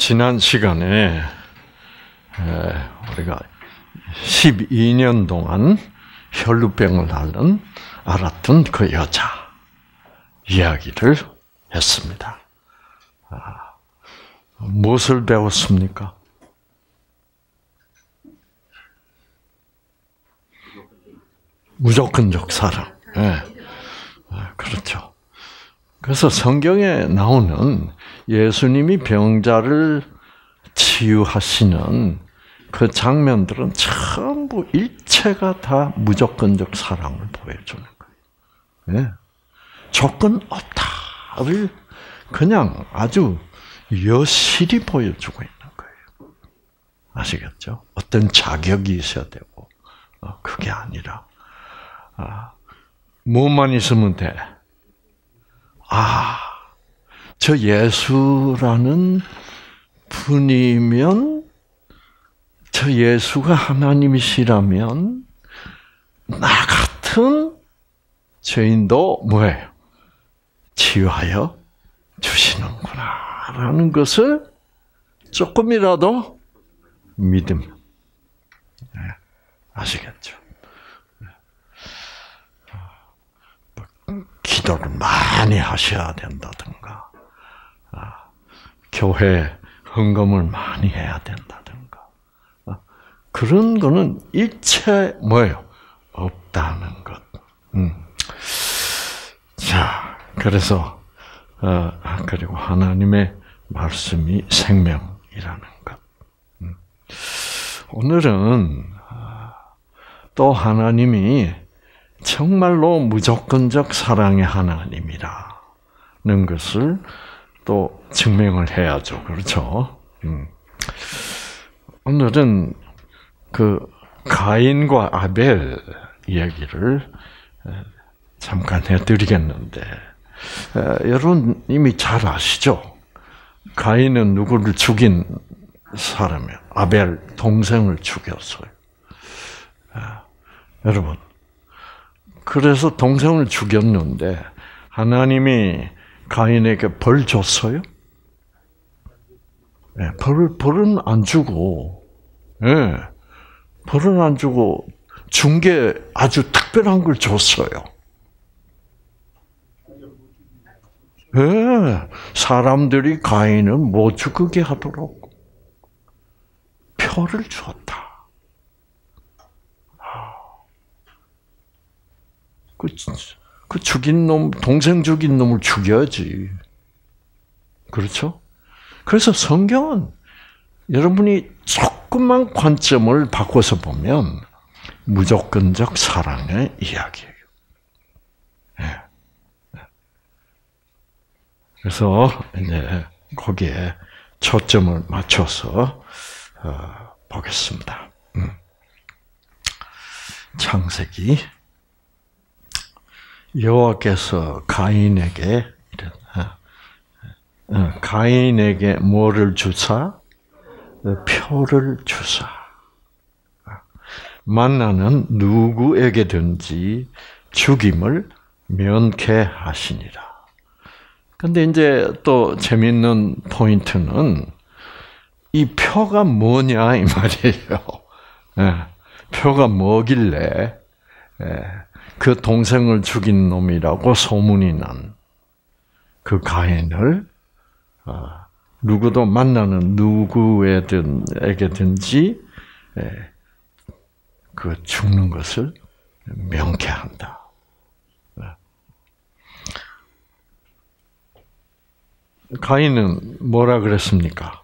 지난 시간에 우리가 12년 동안 혈루병을 앓았던 그 여자 이야기를 했습니다. 무엇을 배웠습니까? 무조건적 사랑. 네. 그렇죠. 그래서 성경에 나오는 예수님이 병자를 치유하시는 그 장면들은 전부 일체가 다 무조건적 사랑을 보여주는 거예요. 네. 조건 없다를 그냥 아주 여실히 보여주고 있는 거예요. 아시겠죠? 어떤 자격이 있어야 되고 그게 아니라 뭐만 있으면 돼. 저 예수라는 분이면, 저 예수가 하나님이시라면 나 같은 죄인도 뭐예요? 치유하여 주시는구나라는 것을 조금이라도 믿으면, 아시겠죠? 기도를 많이 하셔야 된다든가, 교회 헌금을 많이 해야 된다든가, 그런 거는 일체 뭐예요? 없다는 것. 자, 그래서 그리고 하나님의 말씀이 생명이라는 것. 오늘은 또 하나님이 정말로 무조건적 사랑의 하나님이라는 것을 또 증명을 해야죠. 그렇죠? 오늘은 그 가인과 아벨 이야기를 잠깐 해드리겠는데, 여러분 이미 잘 아시죠? 가인은 누구를 죽인 사람이에요? 아벨 동생을 죽였어요. 여러분, 그래서 동생을 죽였는데 하나님이 가인에게 벌 줬어요? 네, 벌은 안 주고, 네, 벌은 안 주고 준 게 아주 특별한 걸 줬어요. 네, 사람들이 가인을 못 죽게 하도록 표를 주었다. 그 죽인 놈, 동생 죽인 놈을 죽여야지. 그렇죠? 그래서 성경은 여러분이 조금만 관점을 바꿔서 보면 무조건적 사랑의 이야기예요. 네. 그래서 이제 거기에 초점을 맞춰서 보겠습니다. 창세기. 여호와께서 가인에게 뭐를 주사? 표를 주사. 만나는 누구에게든지 죽임을 면케하시니라. 근데 이제 또 재밌는 포인트는 이 표가 뭐냐 이 말이에요. 표가 뭐길래 그 동생을 죽인 놈이라고 소문이 난 그 가인을 누구도 만나는 누구에게든지 그 죽는 것을 명쾌한다. 가인은 뭐라 그랬습니까?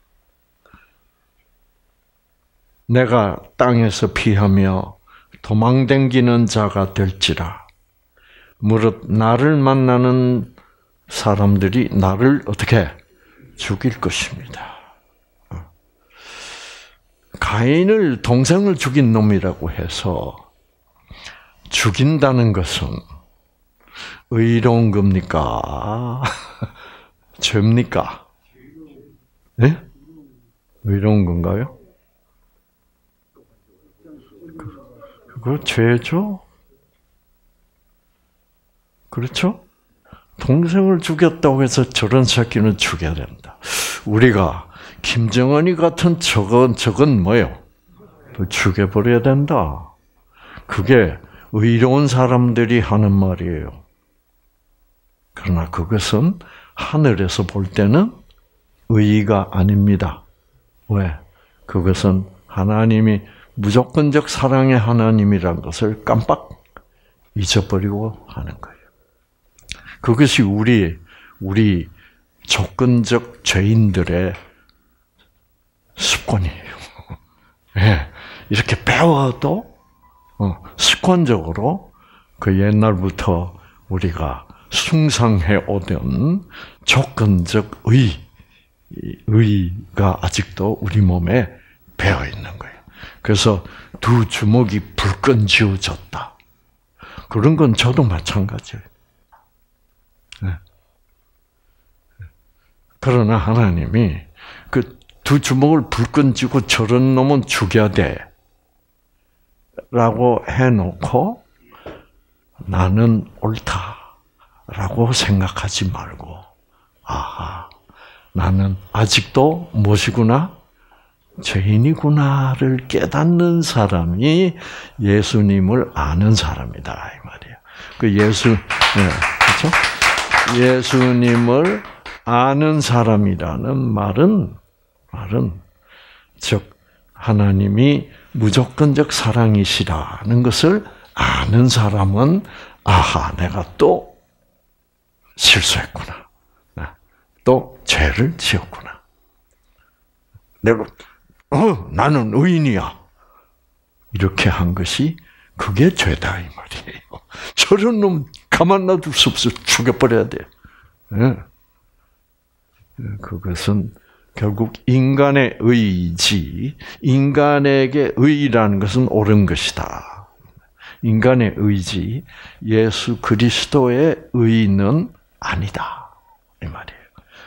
내가 땅에서 피하며 도망댕기는 자가 될지라. 무릇 나를 만나는 사람들이 나를 어떻게 죽일 것입니다. 가인을 동생을 죽인 놈이라고 해서 죽인다는 것은 의로운 겁니까? 죄입니까? 네? 의로운 건가요? 그거 죄죠? 그렇죠? 동생을 죽였다고 해서 저런 새끼는 죽여야 된다. 우리가 김정은이 같은 저건 뭐예요? 죽여버려야 된다. 그게 의로운 사람들이 하는 말이에요. 그러나 그것은 하늘에서 볼 때는 의의가 아닙니다. 왜? 그것은 하나님이 무조건적 사랑의 하나님이란 것을 깜빡 잊어버리고 하는 거예요. 그것이 우리 조건적 죄인들의 습관이에요. 네, 이렇게 배워도 습관적으로 그 옛날부터 우리가 숭상해 오던 조건적 의의가 아직도 우리 몸에 배어 있는 거예요. 그래서 두 주먹이 불끈 쥐어졌다. 그런 건 저도 마찬가지예요. 네. 그러나 하나님이 그 두 주먹을 불끈 쥐고 저런 놈은 죽여야 돼. 라고 해놓고 나는 옳다라고 생각하지 말고, 아하, 나는 아직도 무엇이구나? 죄인이구나를 깨닫는 사람이 예수님을 아는 사람이다 이 말이에요. 그 그렇죠? 예수님을 아는 사람이라는 말은 즉 하나님이 무조건적 사랑이시라는 것을 아는 사람은 아하, 내가 또 실수했구나. 또 죄를 지었구나. 내가 나는 의인이야. 이렇게 한 것이 그게 죄다 이 말이에요. 저런 놈 가만 놔둘 수 없어. 죽여버려야 돼. 그것은 결국 인간의 의지, 인간에게 의라는 것은 옳은 것이다. 인간의 의지, 예수 그리스도의 의는 아니다. 이 말이에요.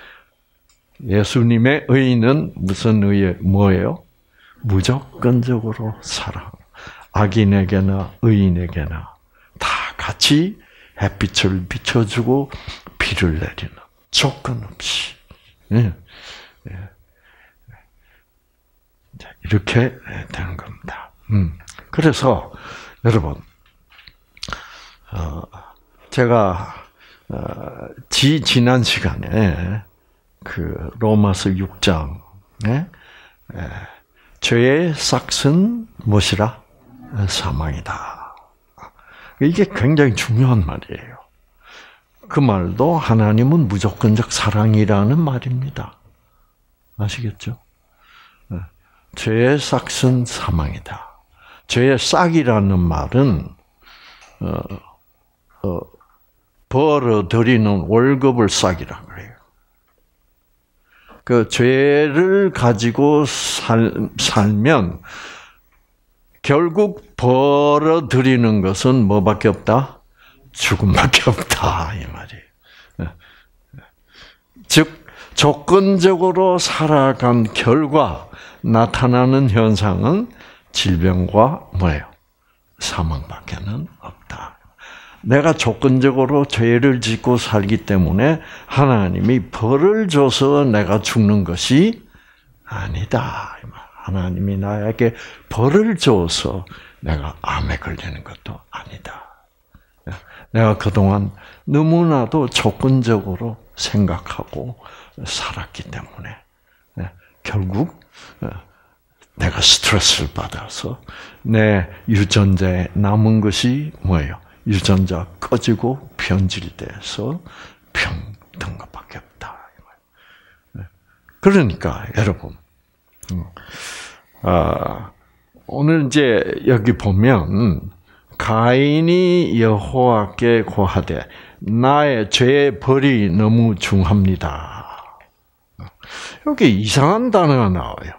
예수님의 의는 무슨 의에 뭐예요? 무조건적으로 사랑. 악인에게나 의인에게나 다 같이 햇빛을 비춰주고 비를 내리는 조건 없이. 이렇게 되는 겁니다. 그래서 여러분, 제가 지난 시간에 그 로마서 6장에 죄의 삭은 무엇이라? 사망이다. 이게 굉장히 중요한 말이에요. 그 말도 하나님은 무조건적 사랑이라는 말입니다. 아시겠죠? 죄의 삭은 사망이다. 죄의 싹이라는 말은 벌어들이는 월급을 싹이라고 그래요. 그 죄를 가지고 살면 결국 벌어들이는 것은 뭐밖에 없다? 죽음밖에 없다 이 말이에요. 즉 조건적으로 살아간 결과 나타나는 현상은 질병과 뭐예요? 사망밖에는 없다. 내가 조건적으로 죄를 짓고 살기 때문에 하나님이 벌을 줘서 내가 죽는 것이 아니다. 하나님이 나에게 벌을 줘서 내가 암에 걸리는 것도 아니다. 내가 그동안 너무나도 조건적으로 생각하고 살았기 때문에 결국 내가 스트레스를 받아서 내 유전자에 남은 것이 뭐예요? 유전자 꺼지고 변질돼서 병든 것밖에 없다. 그러니까 여러분, 오늘 이제 여기 보면 가인이 여호와께 고하되 나의 죄의 벌이 너무 중합니다. 여기 이상한 단어가 나와요.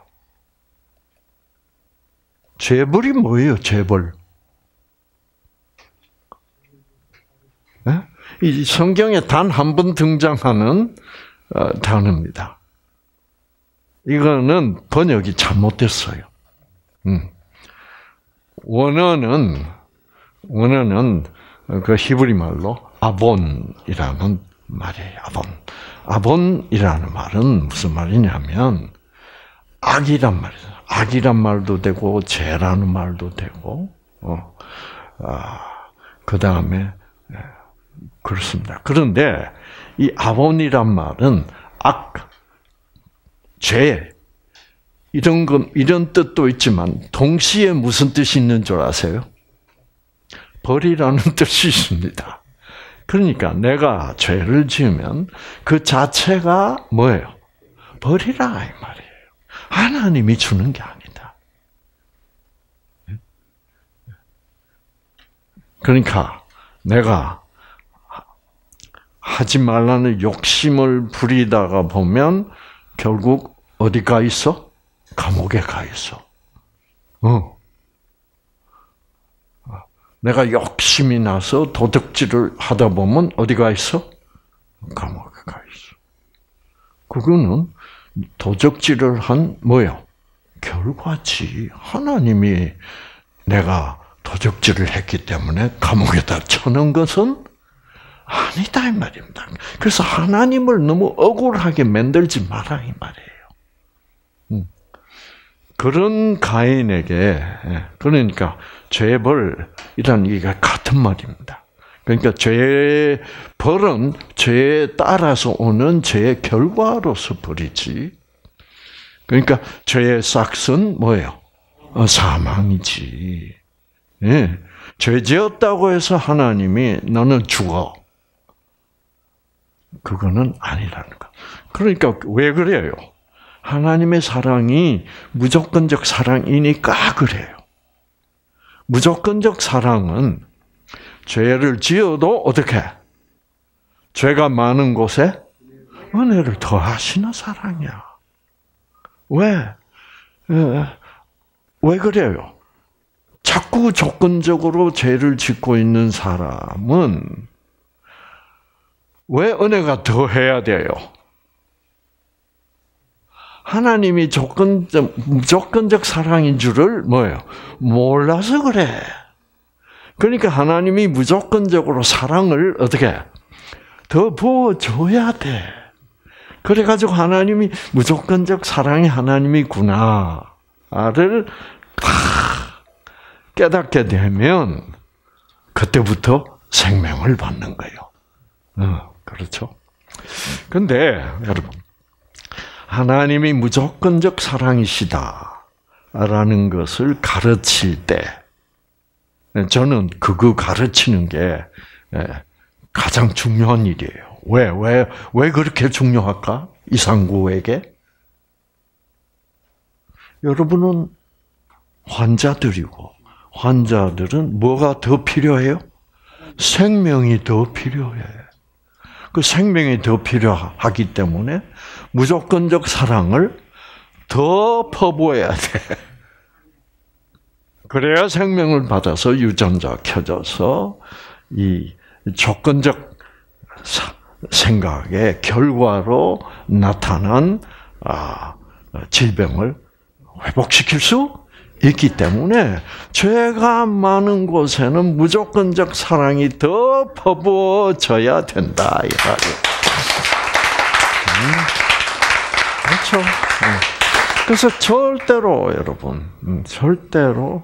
죄벌이 뭐예요? 죄벌. 이 성경에 단 한 번 등장하는 단어입니다. 이거는 번역이 잘못됐어요. 원어는 그 히브리 말로 아본이라는 말이에요. 아본이라는 말은 무슨 말이냐면 악이란 말이죠. 악이란 말도 되고 죄라는 말도 되고, 그 다음에 그렇습니다. 그런데 이 아본이란 말은 악, 죄 이런 뜻도 있지만 동시에 무슨 뜻이 있는 줄 아세요? 벌이라는 뜻이 있습니다. 그러니까 내가 죄를 지으면 그 자체가 뭐예요? 벌이라 이 말이에요. 하나님이 주는 게 아니다. 그러니까 내가 하지 말라는 욕심을 부리다가 보면 결국 어디 가 있어? 감옥에 가 있어. 내가 욕심이 나서 도둑질을 하다 보면 어디 가 있어? 감옥에 가 있어. 그거는 도적질을 한 뭐요? 결과지. 하나님이 내가 도적질을 했기 때문에 감옥에다 쳐넣은 것은 아니다 이 말입니다. 그래서 하나님을 너무 억울하게 만들지 마라 이 말이에요. 그런 가인에게 그러니까 죄벌이란 얘기가 같은 말입니다. 그러니까 죄의 벌은 죄에 따라서 오는 죄의 결과로서 벌이지. 그러니까 죄의 싹은 뭐예요? 사망이지. 예. 죄 지었다고 해서 하나님이 너는 죽어. 그거는 아니라는 거. 그러니까 왜 그래요? 하나님의 사랑이 무조건적 사랑이니까 그래요. 무조건적 사랑은 죄를 지어도 어떻게? 죄가 많은 곳에 은혜를 더하시는 사랑이야. 왜? 왜 그래요? 자꾸 조건적으로 죄를 짓고 있는 사람은 왜 은혜가 더해야 돼요? 하나님이 무조건적 사랑인 줄을 뭐예요? 몰라서 그래. 그러니까 하나님이 무조건적으로 사랑을 어떻게 더 부어줘야 돼. 그래가지고 하나님이 무조건적 사랑이 하나님이구나를 깨닫게 되면 그때부터 생명을 받는 거예요. 그렇죠? 근데 여러분 하나님이 무조건적 사랑이시다라는 것을 가르칠 때 저는 그거 가르치는 게 가장 중요한 일이에요. 왜 그렇게 중요할까? 이상구에게? 여러분은 환자들은 뭐가 더 필요해요? 생명이 더 필요해. 그 생명이 더 필요하기 때문에 무조건적 사랑을 더 퍼부어야 돼. 그래야 생명을 받아서 유전자 켜져서 이 조건적 생각의 결과로 나타난 질병을 회복시킬 수 있기 때문에 죄가 많은 곳에는 무조건적 사랑이 더 퍼부어져야 된다 이 말이에요. 그렇죠. 그래서 절대로 여러분, 절대로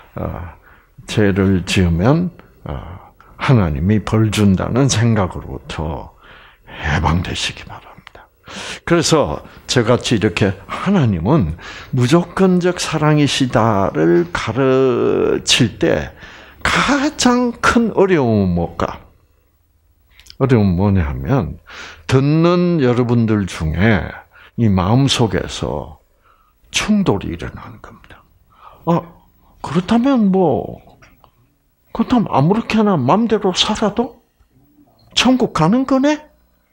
죄를 지으면 하나님이 벌 준다는 생각으로부터 해방되시기 바랍니다. 그래서 저같이 이렇게 하나님은 무조건적 사랑이시다를 가르칠 때 가장 큰 어려움은 뭘까? 어려움은 뭐냐 하면 듣는 여러분들 중에 이 마음속에서 충돌이 일어나는 겁니다. 그렇다면 그렇다면 아무렇게나 마음대로 살아도 천국 가는 거네?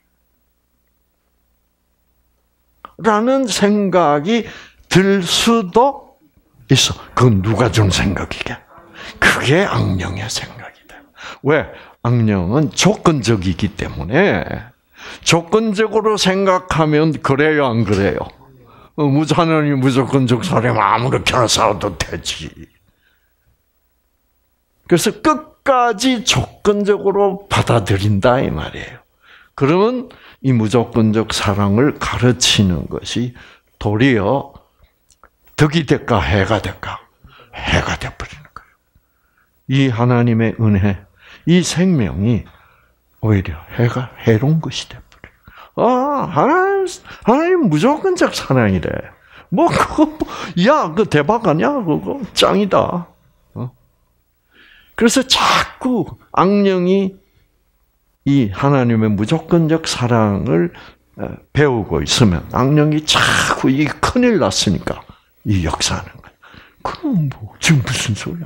라는 생각이 들 수도 있어. 그건 누가 준 생각이게? 그게 악령의 생각이다. 왜? 악령은 조건적이기 때문에 조건적으로 생각하면 그래요, 안 그래요? 하나님이 무조건적 사람 아무렇게나 살아도 되지. 그래서 끝까지 조건적으로 받아들인다 이 말이에요. 그러면 이 무조건적 사랑을 가르치는 것이 도리어 덕이 될까 해가 될까? 해가 돼버리는 거예요. 이 하나님의 은혜, 이 생명이 오히려 해가 해로운 것이 돼버려요. 하나님 무조건적 사랑이래. 뭐 그거 야, 그 대박 아니야? 그거 짱이다. 그래서 자꾸 악령이 이 하나님의 무조건적 사랑을 배우고 있으면 악령이 자꾸 이 큰일 났으니까 이 역사하는 거예요. 그럼 뭐 지금 무슨 소리야?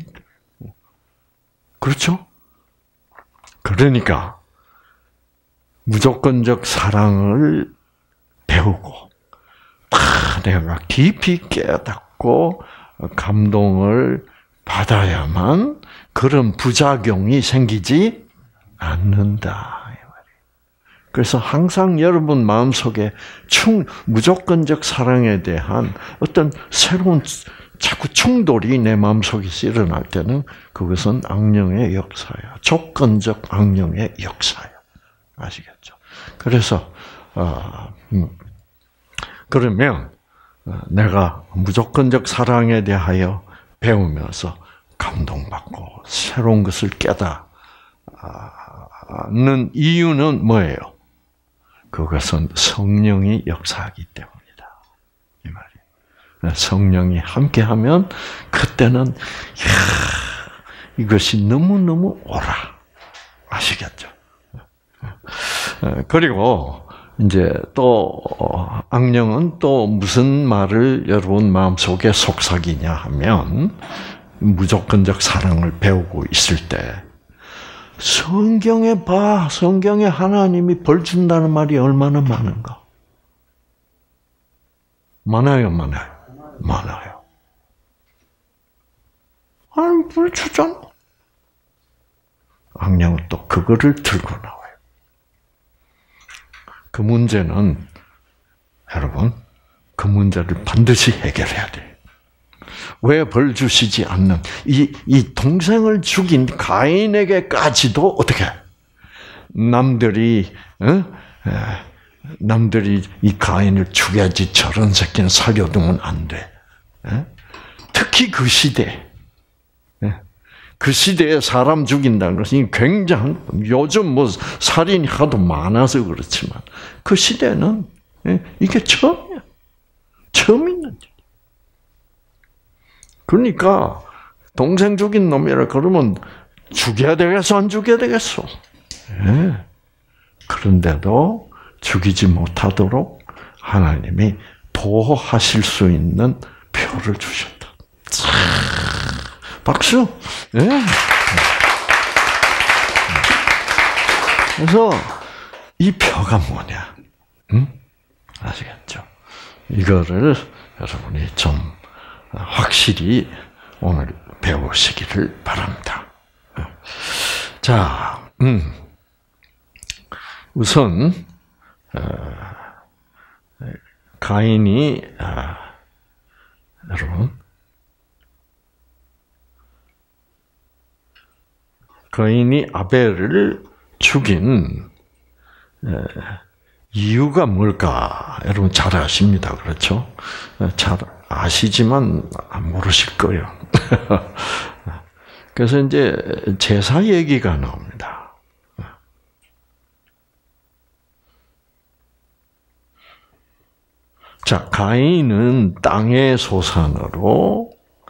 그렇죠? 그러니까 무조건적 사랑을 배우고 내가 깊이 깨닫고 감동을 받아야만 그런 부작용이 생기지 않는다. 그래서 항상 여러분 마음속에 무조건적 사랑에 대한 어떤 새로운 자꾸 충돌이 내 마음속에서 일어날 때는 그것은 악령의 역사야. 조건적 악령의 역사야. 아시겠죠? 그래서 그러면 내가 무조건적 사랑에 대하여 배우면서 감동받고 새로운 것을 깨닫는 이유는 뭐예요? 그것은 성령이 역사하기 때문이다. 이 말이에요. 성령이 함께하면 그때는 이것이 너무너무 오라. 아시겠죠? 그리고 이제 또 악령은 또 무슨 말을 여러분 마음속에 속삭이냐 하면 무조건적 사랑을 배우고 있을 때 성경에 봐. 성경에 하나님이 벌 준다는 말이 얼마나 많은가? 많아요, 많아요. 많아요. 하나님 벌 주잖아. 악령은 또 그거를 들고 나와요. 그 문제는 여러분, 그 문제를 반드시 해결해야 돼요. 왜 벌 주시지 않는 이 동생을 죽인 가인에게까지도 어떻게 남들이 이 가인을 죽여야지 저런 새끼는 살려두면 안 돼. 특히 그 시대. 그 시대에 사람 죽인다는 것은 굉장한, 요즘 뭐 살인이 하도 많아서 그렇지만 그 시대는 이게 처음이야. 처음 있는 일. 그러니까 동생 죽인 놈이라 그러면 죽여야 되겠어, 안 죽여야 되겠어? 그런데도 죽이지 못하도록 하나님이 보호하실 수 있는 표를 주셨다. 박수. 그래서 이 표가 뭐냐? 아시겠죠? 이거를 여러분이 좀 확실히 오늘 배우시기를 바랍니다. 자, 우선 가인이 여러분 가인이 아벨을 죽인 이유가 뭘까? 여러분 잘 아십니다. 그렇죠? 잘 아시지만 모르실 거예요. 그래서 이제 제사 얘기가 나옵니다. 자, 가인은 땅의 소산으로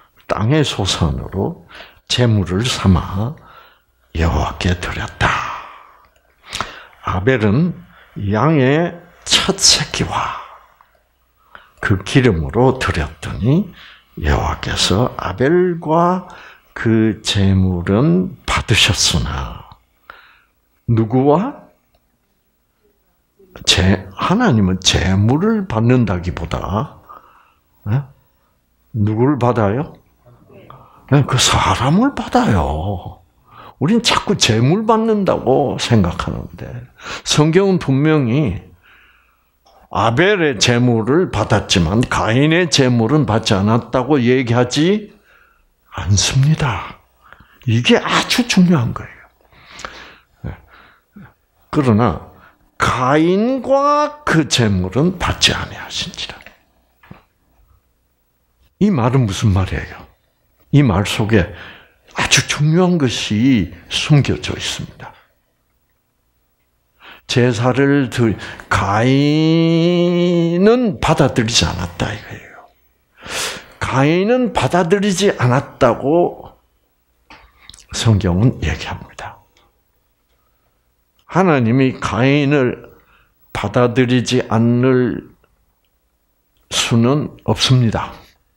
제물을 삼아 여호와께 드렸다. 아벨은 양의 첫 새끼와 그 기름으로 드렸더니 여호와께서 아벨과 그 제물은 받으셨으나 누구와? 하나님은 제물을 받는다기보다 누구를 받아요? 그 사람을 받아요. 우린 자꾸 제물 받는다고 생각하는데 성경은 분명히 아벨의 제물을 받았지만 가인의 제물은 받지 않았다고 얘기하지 않습니다. 이게 아주 중요한 거예요. 그러나 가인과 그 제물은 받지 아니하신지라. 이 말은 무슨 말이에요? 이 말 속에 아주 중요한 것이 숨겨져 있습니다. 제사를 가인은 받아들이지 않았다 이거예요. 가인은 받아들이지 않았다고 성경은 얘기합니다. 하나님이 가인을 받아들이지 않을 수는 없습니다.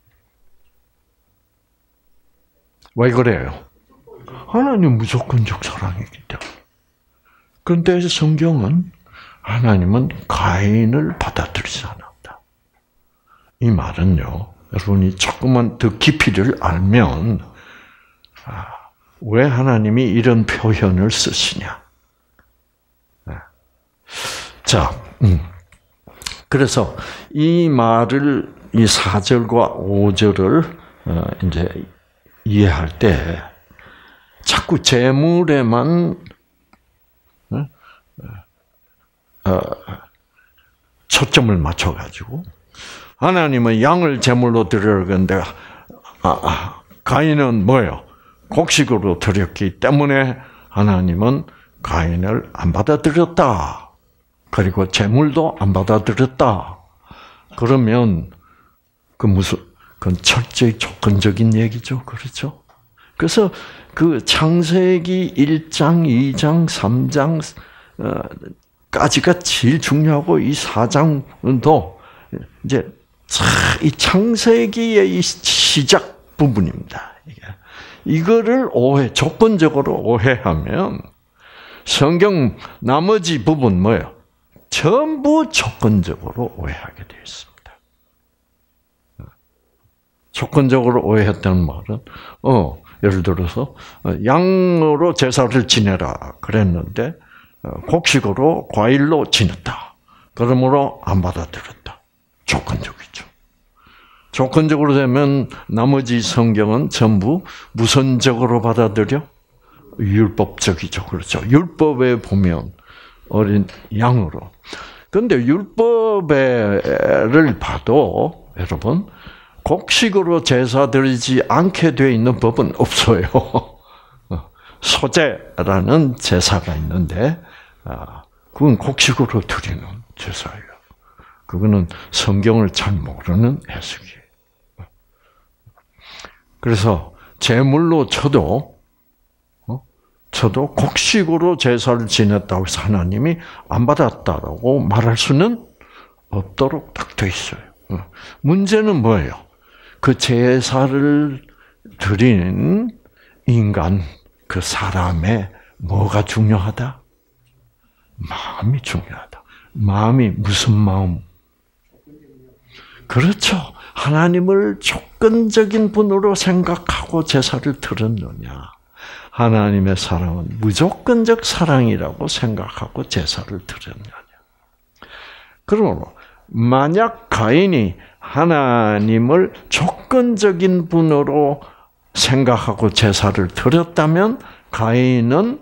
왜 그래요? 하나님 무조건적 사랑이기 때문에. 그런데 성경은 하나님은 가인을 받아들이지 않았다. 이 말은요, 여러분이 조금만 더 깊이를 알면 왜 하나님이 이런 표현을 쓰시냐? 자, 그래서 이 말을 이 4절과 5절을 이제 이해할 때 자꾸 재물에만 초점을 맞춰가지고 하나님은 양을 제물로 드리려 그러는데 가인은 뭐예요? 곡식으로 드렸기 때문에 하나님은 가인을 안 받아들였다. 그리고 제물도 안 받아들였다. 그러면 그건 철저히 조건적인 얘기죠. 그렇죠? 그래서 그 창세기 1장, 2장, 3장 까지가 제일 중요하고 이 4장도 이제 이 창세기의 이 시작 부분입니다. 이거를 조건적으로 오해하면 성경 나머지 부분 뭐예요? 전부 조건적으로 오해하게 되어 있습니다. 조건적으로 오해했다는 말은 예를 들어서 양으로 제사를 지내라 그랬는데 곡식으로 과일로 지냈다. 그러므로 안 받아들였다. 조건적이죠. 조건적으로 되면 나머지 성경은 전부 무선적으로 받아들여? 율법적이죠. 그렇죠. 율법에 보면 어린 양으로. 그런데 율법을 봐도 여러분 곡식으로 제사 드리지 않게 되어 있는 법은 없어요. 소제라는 제사가 있는데 그건 곡식으로 드리는 제사예요. 그거는 성경을 잘 모르는 해석이에요. 그래서 제물로 쳐도 곡식으로 제사를 지냈다고 해서 하나님이 안 받았다라고 말할 수는 없도록 딱 돼 있어요. 문제는 뭐예요? 그 제사를 드린 인간, 그 사람의 뭐가 중요하다? 마음이 중요하다. 마음이 무슨 마음? 그렇죠. 하나님을 조건적인 분으로 생각하고 제사를 드렸느냐? 하나님의 사랑은 무조건적 사랑이라고 생각하고 제사를 드렸느냐? 그러므로 만약 가인이 하나님을 조건적인 분으로 생각하고 제사를 드렸다면 가인은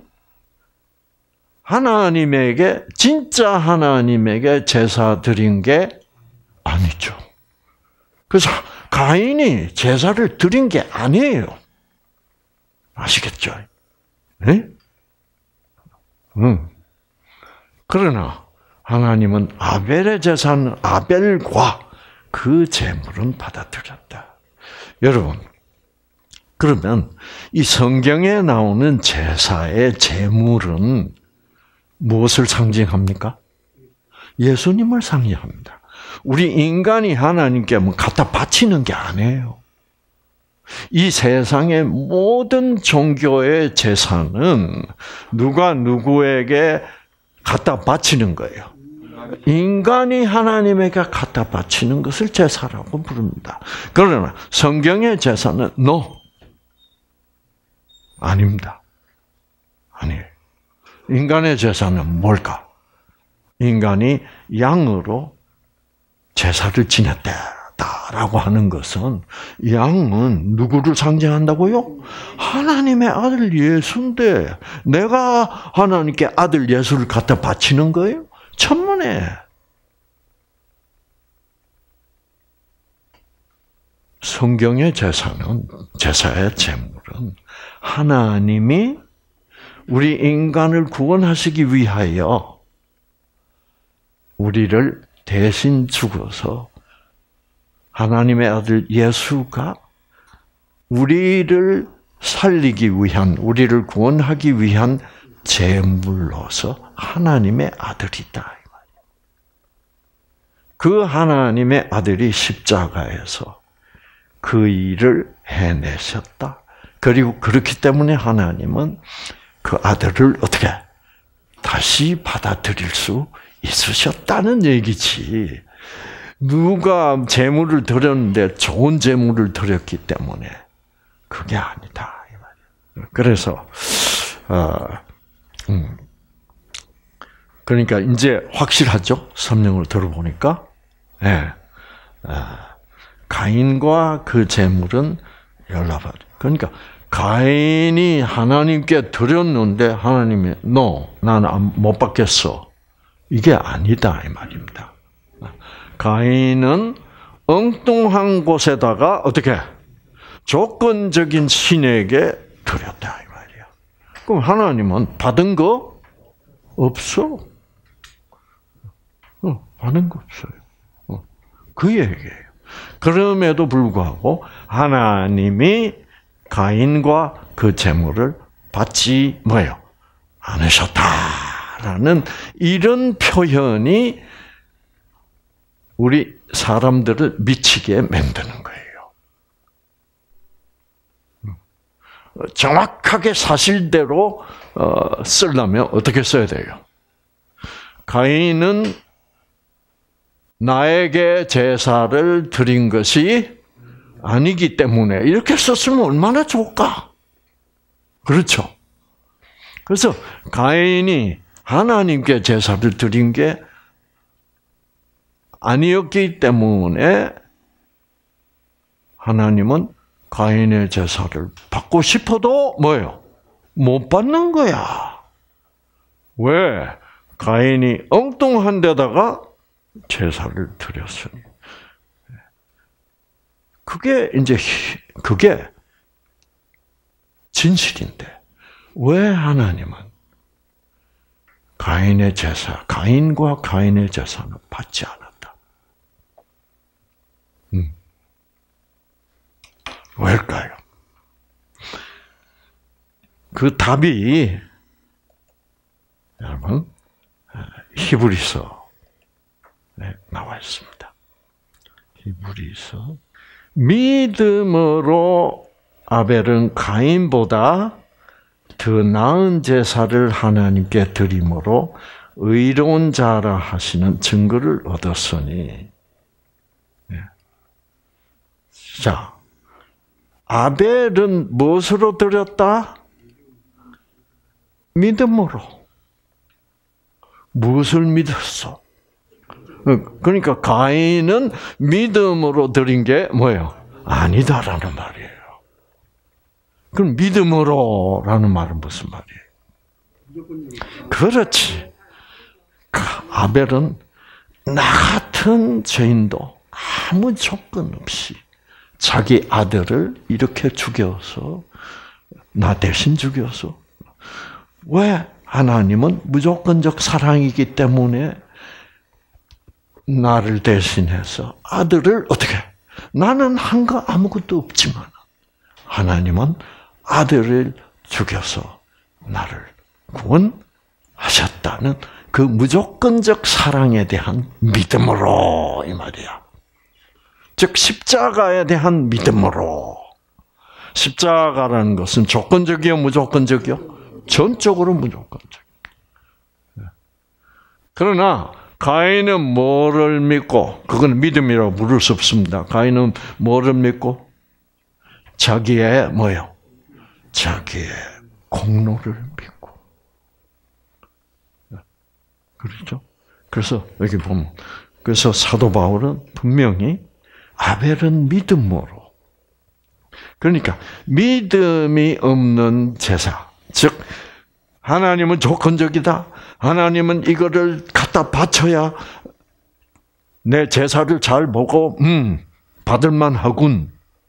진짜 하나님에게 제사 드린 게 아니죠. 그래서 가인이 제사를 드린 게 아니에요. 아시겠죠? 네? 그러나 하나님은 아벨의 제사는 아벨과 그 제물은 받아들였다. 여러분, 그러면 이 성경에 나오는 제사의 제물은 무엇을 상징합니까? 예수님을 상징합니다. 우리 인간이 하나님께 갖다 바치는 게 아니에요. 이 세상의 모든 종교의 제사는 누가 누구에게 갖다 바치는 거예요. 인간이 하나님에게 갖다 바치는 것을 제사라고 부릅니다. 그러나 성경의 제사는 아닙니다. 아니에요. 인간의 제사는 뭘까? 인간이 양으로 제사를 지냈다라고 하는 것은 양은 누구를 상징한다고요? 하나님의 아들 예수인데 내가 하나님께 아들 예수를 갖다 바치는 거예요? 천만에. 성경의 제사의 제물은 하나님이 우리 인간을 구원하시기 위하여 우리를 대신 죽어서 하나님의 아들 예수가 우리를 살리기 위한, 우리를 구원하기 위한 제물로서 하나님의 아들이다. 그 하나님의 아들이 십자가에서 그 일을 해내셨다. 그리고 그렇기 때문에 하나님은 그 아들을 어떻게 다시 받아들일 수 있으셨다는 얘기지. 누가 제물을 드렸는데 좋은 제물을 드렸기 때문에 그게 아니다. 그래서 그러니까 이제 확실하죠? 설명을 들어보니까. 네. 가인과 그 제물은 연락받. 그러니까 가인이 하나님께 드렸는데 하나님이 나는 못 받겠어. 이게 아니다 이 말입니다. 가인은 엉뚱한 곳에다가 어떻게 조건적인 신에게 드렸다 이 말이야. 그럼 하나님은 받은 거 없어. 받은 거 없어요. 그 얘기예요. 그럼에도 불구하고 하나님이 가인과 그 제물을 받지 뭐예요? 않으셨다라는 이런 표현이 우리 사람들을 미치게 만드는 거예요. 정확하게 사실대로 쓰려면 어떻게 써야 돼요? 가인은 나에게 제사를 드린 것이 아니기 때문에 이렇게 썼으면 얼마나 좋을까? 그렇죠? 그래서 가인이 하나님께 제사를 드린 게 아니었기 때문에 하나님은 가인의 제사를 받고 싶어도 뭐예요? 못 받는 거야. 왜? 가인이 엉뚱한 데다가 제사를 드렸으니. 그게 진실인데 왜 하나님은 가인과 가인의 제사는 받지 않았다? 왜일까요? 그 답이 여러분 히브리서 나와 있습니다. 히브리서 믿음으로 아벨은 가인보다 더 나은 제사를 하나님께 드림으로 의로운 자라 하시는 증거를 얻었으니. 자, 아벨은 무엇으로 드렸다? 믿음으로. 무엇을 믿었어? 그러니까 가인은 믿음으로 드린 게 뭐예요? 아니다라는 말이에요. 그럼 믿음으로라는 말은 무슨 말이에요? 그렇지. 아벨은 나 같은 죄인도 아무 조건 없이 자기 아들을 이렇게 죽여서 나 대신 죽여서 왜? 하나님은 무조건적 사랑이기 때문에 나를 대신해서 아들을 어떻게? 나는 한 거 아무것도 없지만 하나님은 아들을 죽여서 나를 구원하셨다는 그 무조건적 사랑에 대한 믿음으로 이 말이야. 즉 십자가에 대한 믿음으로. 십자가라는 것은 조건적이요, 무조건적이요? 전적으로 무조건적. 그러나 가인은 뭐를 믿고, 그건 믿음이라고 부를 수 없습니다. 가인은 뭐를 믿고? 자기의 뭐요? 자기의 공로를 믿고. 그렇죠? 그래서 여기 보면, 그래서 사도 바울은 분명히 아벨은 믿음으로. 그러니까 믿음이 없는 제사, 즉 하나님은 조건적이다. 하나님은 이거를 갖다 바쳐야 내 제사를 잘 보고 받을 만하군.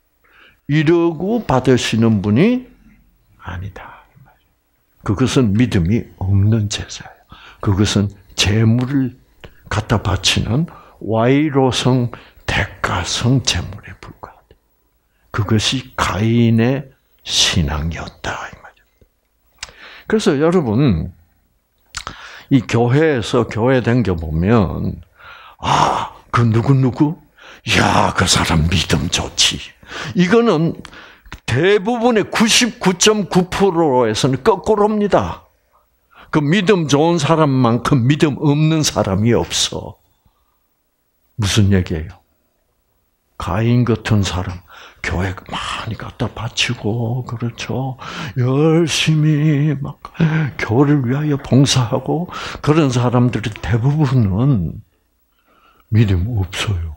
이러고 받으시는 분이 아니다. 그것은 믿음이 없는 제사예요. 그것은 재물을 갖다 바치는 와이로성 대가성 제물에 불과하다. 그것이 가인의 신앙이었다 이 말이에요. 그래서 여러분 이 교회에서 교회 댕겨 보면 그 누구 야, 그 사람 믿음 좋지. 이거는 대부분의 99.9%에서는 거꾸로입니다. 그 믿음 좋은 사람만큼 믿음 없는 사람이 없어. 무슨 얘기예요? 가인 같은 사람, 교회 많이 갖다 바치고, 그렇죠. 열심히 막 교회를 위하여 봉사하고, 그런 사람들이 대부분은 믿음 없어요.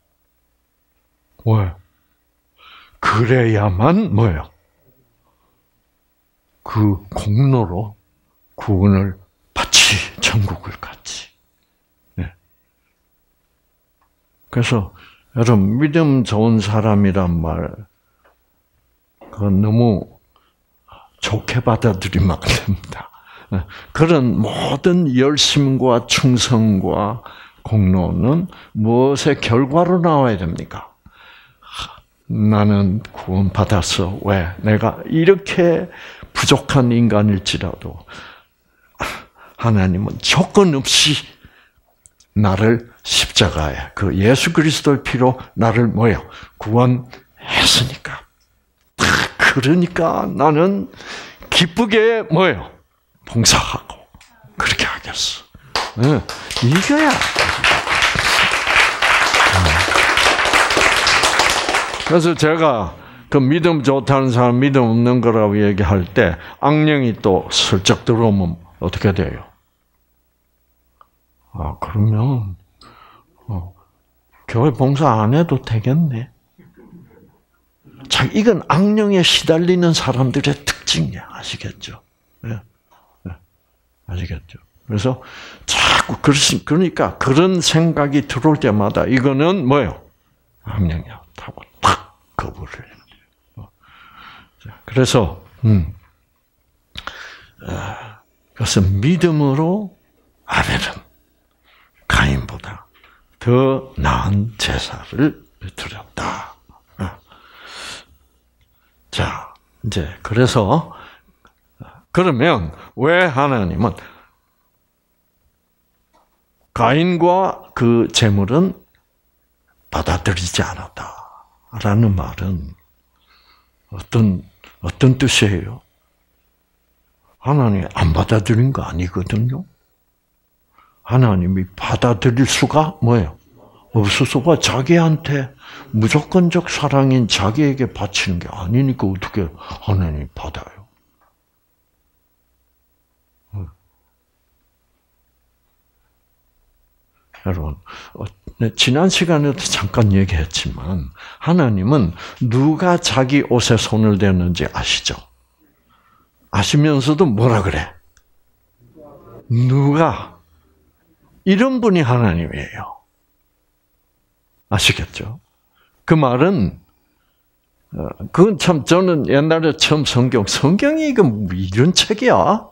왜? 그래야만 뭐예요? 그 공로로 구원을 받지, 천국을 갔지. 네. 그래서 여러분 믿음 좋은 사람이란 말, 그건 너무 좋게 받아들이면 안 됩니다. 그런 모든 열심과 충성과 공로는 무엇의 결과로 나와야 됩니까? 나는 구원 받았어. 왜? 내가 이렇게 부족한 인간일지라도 하나님은 조건 없이 나를 십자가에 그 예수 그리스도의 피로 나를 뭐요? 구원했으니까. 그러니까 나는 기쁘게 뭐요? 봉사하고 그렇게 하겠어. 이거야. 그래서 제가 그 믿음 좋다는 사람 믿음 없는 거라고 얘기할 때 악령이 또 슬쩍 들어오면 어떻게 돼요? 그러면 교회 봉사 안 해도 되겠네. 자, 이건 악령에 시달리는 사람들의 특징이야. 아시겠죠? 네. 아시겠죠? 그래서 자꾸 그러니까 그런 생각이 들어올 때마다 이거는 뭐예요? 악령이야. 하고 탁 거부를 해요. 그래서 그래서 믿음으로 아벨은 가인보다 더 나은 제사를 드렸다. 자, 이제 그래서 그러면 왜 하나님은 가인과 그 제물은 받아들이지 않았다라는 말은 어떤 뜻이에요? 하나님이 안 받아들인 거 아니거든요. 하나님이 받아들일 수가 뭐예요? 없어서가 자기한테 무조건적 사랑인 자기에게 바치는 게 아니니까 어떻게 하나님이 받아요? 여러분, 지난 시간에도 잠깐 얘기했지만 하나님은 누가 자기 옷에 손을 대는지 아시죠? 아시면서도 뭐라 그래? 누가? 이런 분이 하나님이에요. 아시겠죠? 그 말은 그건 참 저는 옛날에 처음 성경이 이런 책이야?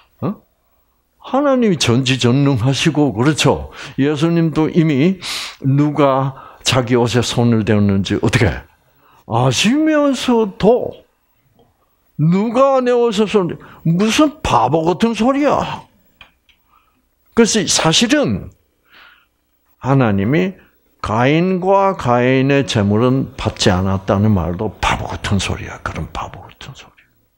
하나님이 전지전능하시고 그렇죠. 예수님도 이미 누가 자기 옷에 손을 대었는지 어떻게 아시면서도 누가 내 옷에 손을 무슨 바보 같은 소리야. 그래서 사실은 하나님이 가인과 가인의 제물은 받지 않았다는 말도 바보 같은 소리야. 그런 바보 같은 소리.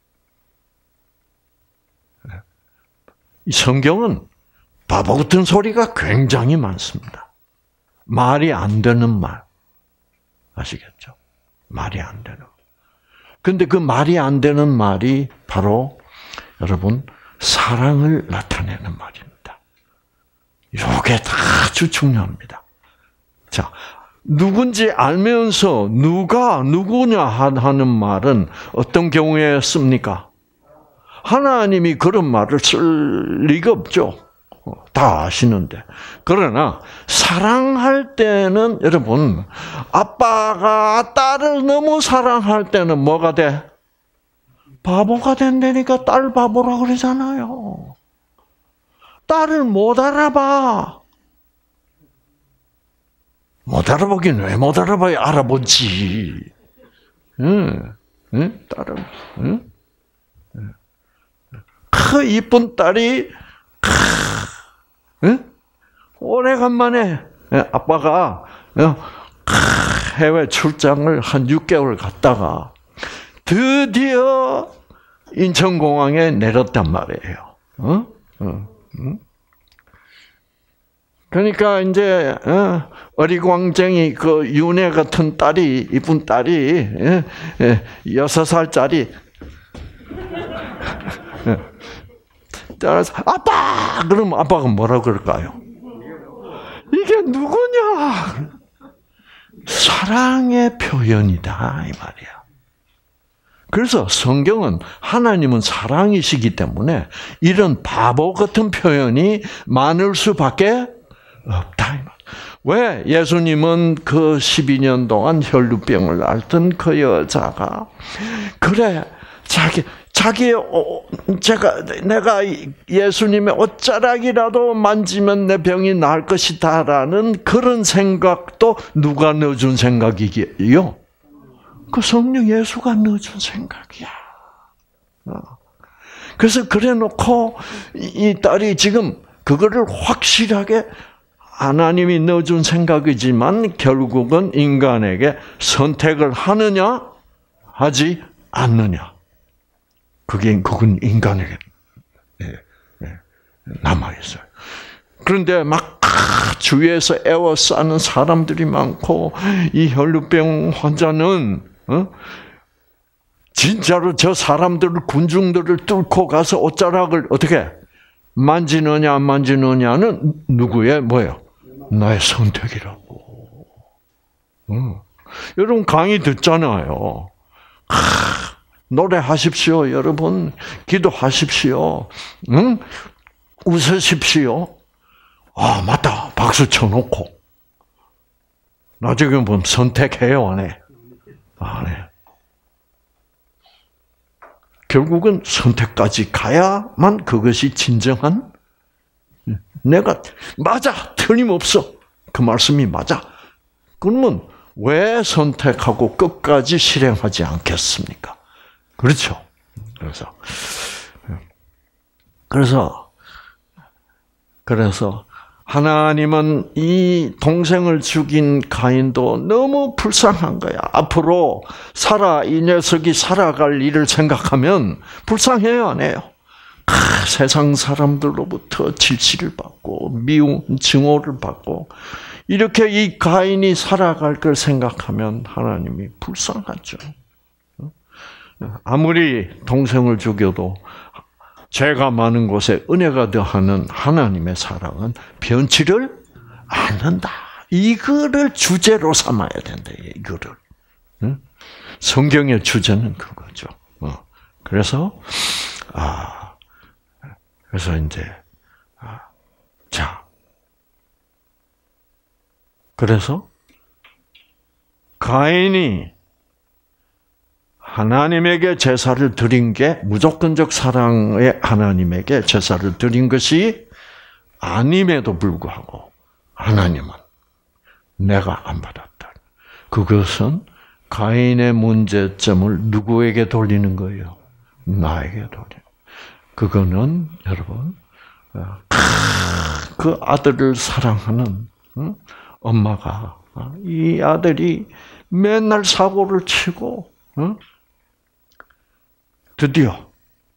이 성경은 바보 같은 소리가 굉장히 많습니다. 말이 안 되는 말. 아시겠죠? 말이 안 되는. 근데 그 말이 안 되는 말이 바로 여러분 사랑을 나타내는 말입니다. 이게 아주 중요합니다. 자, 누군지 알면서 누가 누구냐 하는 말은 어떤 경우에 씁니까? 하나님이 그런 말을 쓸 리가 없죠. 다 아시는데. 그러나 사랑할 때는 여러분 아빠가 딸을 너무 사랑할 때는 뭐가 돼? 바보가 된다니까. 딸 바보라 그러잖아요. 딸을 못 알아봐. 못 알아보긴 왜 못 알아봐요? 알아보지. 딸은, 이쁜 딸이, 오래간만에 아빠가 해외 출장을 한 6개월 갔다가 드디어 인천공항에 내렸단 말이에요. 그러니까 이제 어리광쟁이 그 윤혜 같은 딸이 이쁜 딸이 6살짜리 따라서 아빠 그러면 아빠가 뭐라 그럴까요? 이게 누구냐? 사랑의 표현이다 이 말이야. 그래서 성경은 하나님은 사랑이시기 때문에 이런 바보 같은 표현이 많을 수밖에 없다. 왜 예수님은 그 12년 동안 혈루병을 앓던 그 여자가 그래 내가 예수님의 옷자락이라도 만지면 내 병이 나을 것이다라는 그런 생각도 누가 넣어준 생각이게요? 그 성령 예수가 넣어준 생각이야. 그래서 그래놓고 이 딸이 지금 그거를 확실하게 하나님이 넣어준 생각이지만 결국은 인간에게 선택을 하느냐 하지 않느냐. 그건 인간에게 남아있어요. 그런데 막 주위에서 애워싸는 사람들이 많고 이 혈루병 환자는 진짜로 저 사람들을 군중들을 뚫고 가서 옷자락을 어떻게 만지느냐 안 만지느냐는 누구의 뭐예요? 나의 선택이라고. 여러분 강의 듣잖아요. 노래하십시오, 여러분. 기도하십시오. 웃으십시오. 아, 맞다. 박수 쳐놓고. 나중에 보면 선택해요, 안 해? 안 해. 결국은 선택까지 가야만 그것이 진정한 내가 맞아. 틀림없어. 그 말씀이 맞아. 그러면 왜 선택하고 끝까지 실행하지 않겠습니까? 그렇죠. 그래서 하나님은 이 동생을 죽인 가인도 너무 불쌍한 거야. 앞으로 이 녀석이 살아갈 일을 생각하면 불쌍해요, 안 해요? 세상 사람들로부터 질시를 받고 미움, 증오를 받고 이렇게 이 가인이 살아갈 걸 생각하면 하나님이 불쌍하죠. 아무리 동생을 죽여도 죄가 많은 곳에 은혜가 더하는 하나님의 사랑은 변치를 않는다. 이거를 주제로 삼아야 된다. 이거를. 성경의 주제는 그거죠. 그래서 이제 그래서 가인이 하나님에게 제사를 드린 게 무조건적 사랑의 하나님에게 제사를 드린 것이 아님에도 불구하고 하나님은 내가 안 받았다. 그것은 가인의 문제점을 누구에게 돌리는 거예요? 나에게 돌리는. 그거는 여러분 그 아들을 사랑하는 엄마가 이 아들이 맨날 사고를 치고 드디어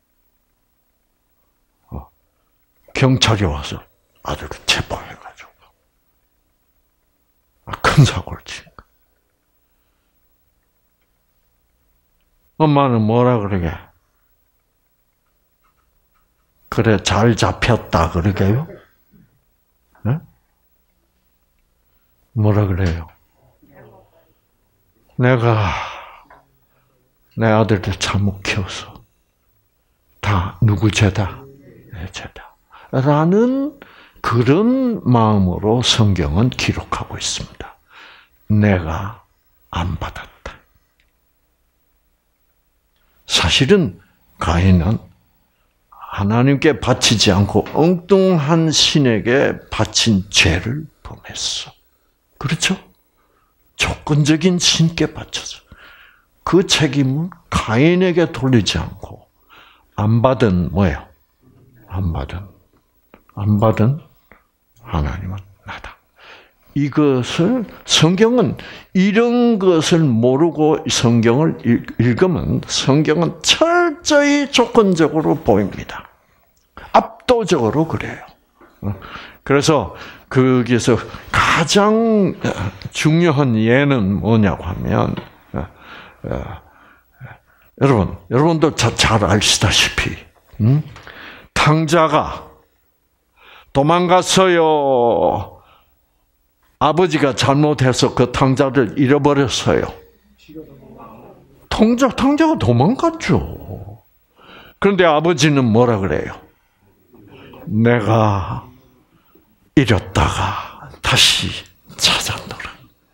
경찰이 와서 아들을 체포해가지고 큰 사고를 친 거야. 엄마는 뭐라 그러게? 그래 잘 잡혔다 그러게요? 네? 뭐라 그래요? 내가 내 아들들 잘못 키워서 다 누구 죄다? 내 죄다. 라는 그런 마음으로 성경은 기록하고 있습니다. 내가 안 받았다. 사실은 가인은 하나님께 바치지 않고 엉뚱한 신에게 바친 죄를 범했어. 그렇죠? 조건적인 신께 바쳐서 그 책임은 가인에게 돌리지 않고 안 받은 뭐예요? 안 받은 하나님은 나다. 이것을 성경은 이런 것을 모르고 성경을 읽으면 성경은 철저히 조건적으로 보입니다. 압도적으로 그래요. 그래서 거기서 가장 중요한 예는 뭐냐고 하면 여러분도 잘 아시다시피 탕자가 도망갔어요. 아버지가 잘못해서 그 탕자를 잃어버렸어요. 탕자가 도망갔죠. 그런데 아버지는 뭐라 그래요? 내가 잃었다가 다시 찾았노라.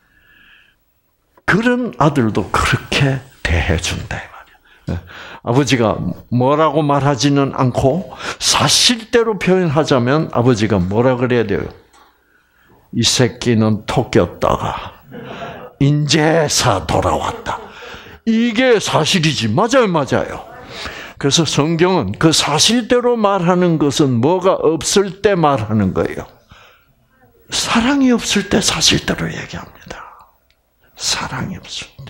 그런 아들도 그렇게 대해준다 이 말이야. 아버지가 뭐라고 말하지는 않고 사실대로 표현하자면 아버지가 뭐라 그래야 돼요? 이 새끼는 토끼였다가 인제사 돌아왔다. 이게 사실이지. 맞아요. 그래서 성경은 그 사실대로 말하는 것은 뭐가 없을 때 말하는 거예요. 사랑이 없을 때 사실대로 얘기합니다. 사랑이 없을 때.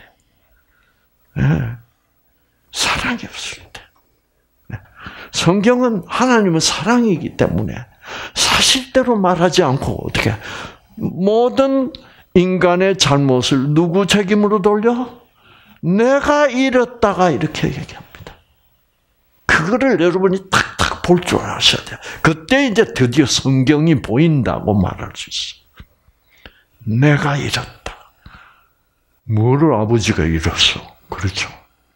사랑이 없을 때. 성경은 하나님은 사랑이기 때문에 사실대로 말하지 않고 어떻게 모든 인간의 잘못을 누구 책임으로 돌려? 내가 잃었다가 이렇게 얘기합니다. 그거를 여러분이 탁탁 볼 줄 아셔야 돼요. 그때 이제 드디어 성경이 보인다고 말할 수 있어요. 내가 잃었다. 뭐를 아버지가 잃었어? 그렇죠.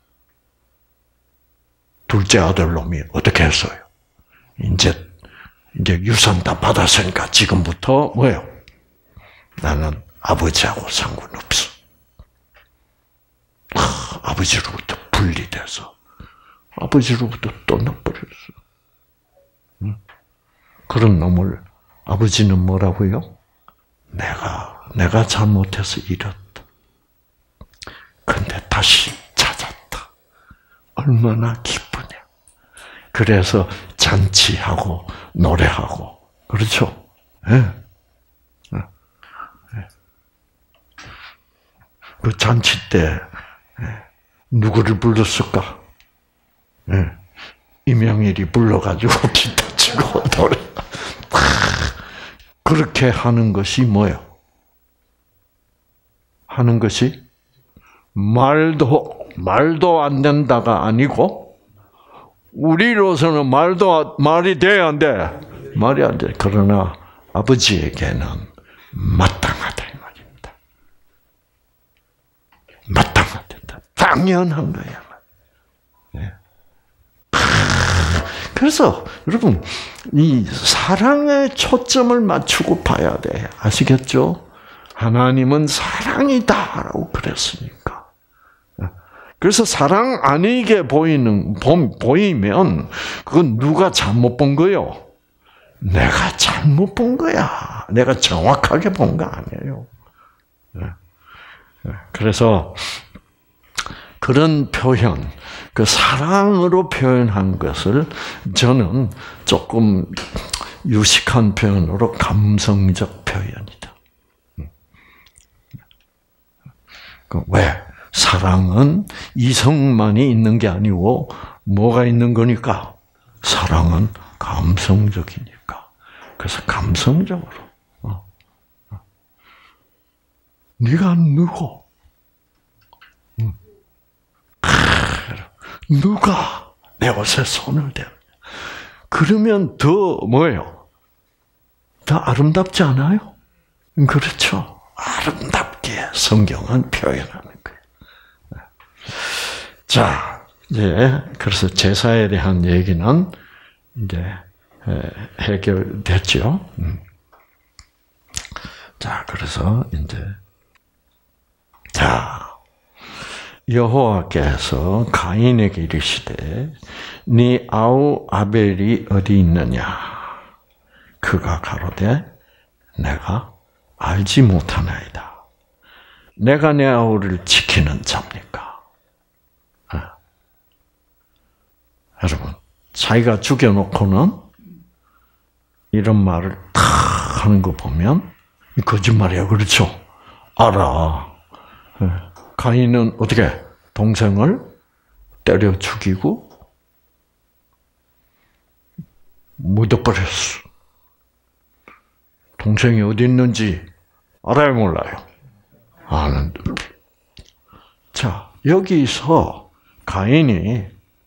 둘째 아들 놈이 어떻게 했어요? 이제 유산 다 받았으니까 지금부터 뭐예요? 나는 아버지하고 상관없어. 아버지로부터 분리돼서 아버지로부터 떠나버렸어. 그런 놈을 아버지는 뭐라고요? 내가 잘못해서 잃었다. 근데 다시 찾았다. 얼마나 기쁘냐. 그래서 잔치하고 노래하고 그렇죠? 그 잔치 때 누구를 불렀을까? 이명일이 불러가지고 기타 치고 노래. 그렇게 하는 것이 뭐예요? 하는 것이 말도 안 된다가 아니고 우리로서는 말이 돼야 안 돼. 말이 안 돼. 그러나 아버지에게는 마땅하다 이 말입니다. 마땅하다. 당연한 거야. 네. 그래서 여러분 이 사랑에 초점을 맞추고 봐야 돼. 아시겠죠? 하나님은 사랑이다라고 그랬으니까. 그래서 사랑 아니게 보이면 그건 누가 잘못 본 거요? 내가 잘못 본 거야. 내가 정확하게 본 거 아니에요. 그래서 그런 표현, 그 사랑으로 표현한 것을 저는 조금 유식한 표현으로 감성적 표현이다. 왜? 사랑은 이성만이 있는 게 아니고 뭐가 있는 거니까? 사랑은 감성적이니까. 그래서 감성적으로. 네가 누구? 누가 내 옷에 손을 대냐? 그러면 더 뭐예요? 더 아름답지 않아요? 그렇죠. 아름답게 성경은 표현하는 거예요. 자, 이제 그래서 제사에 대한 얘기는 이제 해결됐죠. 자, 그래서 이제 여호와께서 가인에게 이르시되 네 아우 아벨이 어디 있느냐? 그가 가로되 내가 알지 못하나이다. 내가 내 아우를 지키는 자입니까? 여러분, 자기가 죽여놓고는 이런 말을 탁 하는 거 보면 거짓말이야, 그렇죠? 알아. 가인은 어떻게 동생을 때려 죽이고 묻어버렸어. 동생이 어디 있는지 알아요, 몰라요? 아는데. 자, 여기서 가인이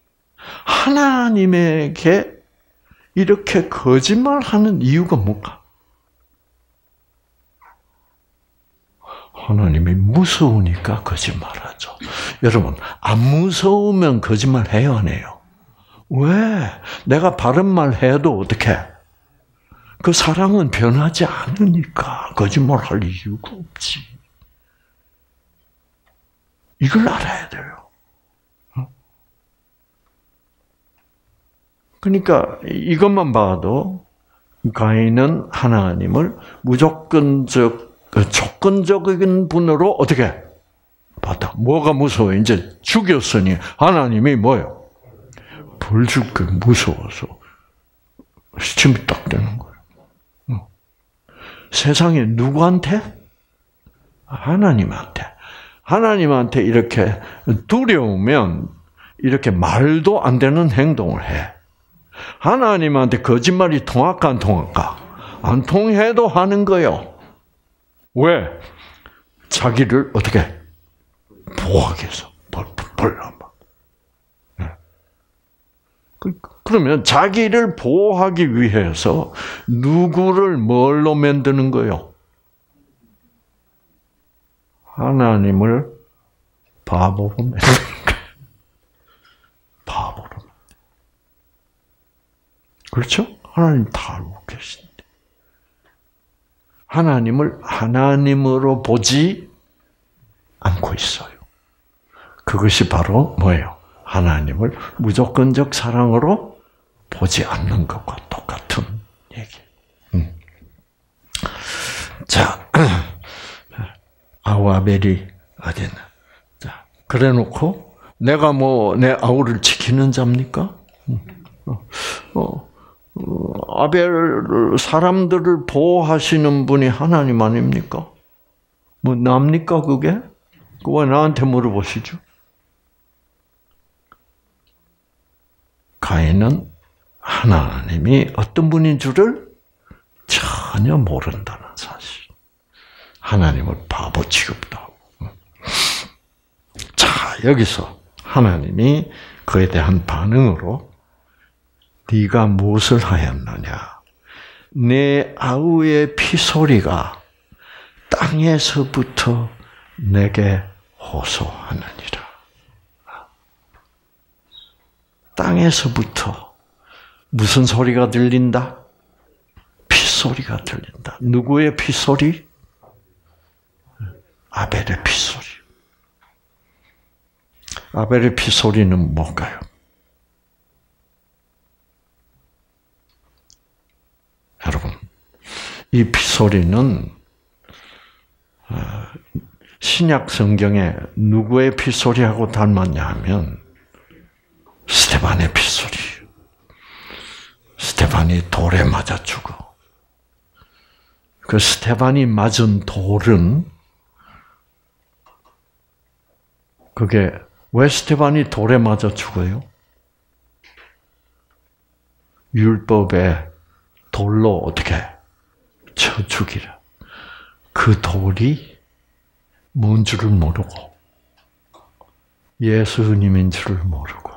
하나님에게 이렇게 거짓말하는 이유가 뭘까? 하나님이 무서우니까 거짓말하죠. 여러분, 안 무서우면 거짓말해요, 안 해요? 왜? 내가 바른 말 해도 어떻게? 그 사랑은 변하지 않으니까 거짓말할 이유가 없지. 이걸 알아야 돼요. 그러니까 이것만 봐도 가인은 하나님을 조건적인 분으로 어떻게 봤다. 뭐가 무서워? 이제 죽였으니 하나님이 뭐예요? 벌 줄게 무서워서 시침이 딱 되는 거예요. 세상에 누구한테? 하나님한테 이렇게 두려우면 이렇게 말도 안 되는 행동을 해. 하나님한테 거짓말이 통할까 안 통할까? 안 통해도 하는 거예요. 왜? 자기를 어떻게 보호하기 위해서 그러면 자기를 보호하기 위해서 누구를 뭘로 만드는 거예요? 하나님을 바보로 만드는 거예요. 바보로. 그렇죠? 하나님 다 알고 계신데. 하나님을 하나님으로 보지 않고 있어요. 그것이 바로 뭐예요? 하나님을 무조건적 사랑으로 보지 않는 것과 똑같은 얘기. 자, 아우아벨이 어디나? 자, 그래놓고 내가 뭐 내 아우를 지키는 자입니까? 아벨 사람들을 보호하시는 분이 하나님 아닙니까? 뭐 납니까 그게? 왜 나한테 물어보시죠? 가인은 하나님이 어떤 분인 줄을 전혀 모른다는 사실. 하나님을 바보 취급하고. 자, 여기서 하나님이 그에 대한 반응으로 네가 무엇을 하였느냐? 내 아우의 피소리가 땅에서부터 내게 호소하느니라. 땅에서부터 무슨 소리가 들린다? 피소리가 들린다. 누구의 피소리? 아벨의 피소리. 아벨의 피소리는 뭘까요? 여러분, 이 피소리는 신약 성경에 누구의 피소리하고 닮았냐 하면 스데반의 피소리. 스데반이 돌에 맞아 죽어. 그 스데반이 맞은 돌은 그게 왜 스데반이 돌에 맞아 죽어요? 율법에 돌로 어떻게 쳐 죽이라. 그 돌이 뭔 줄을 모르고 예수님인 줄을 모르고.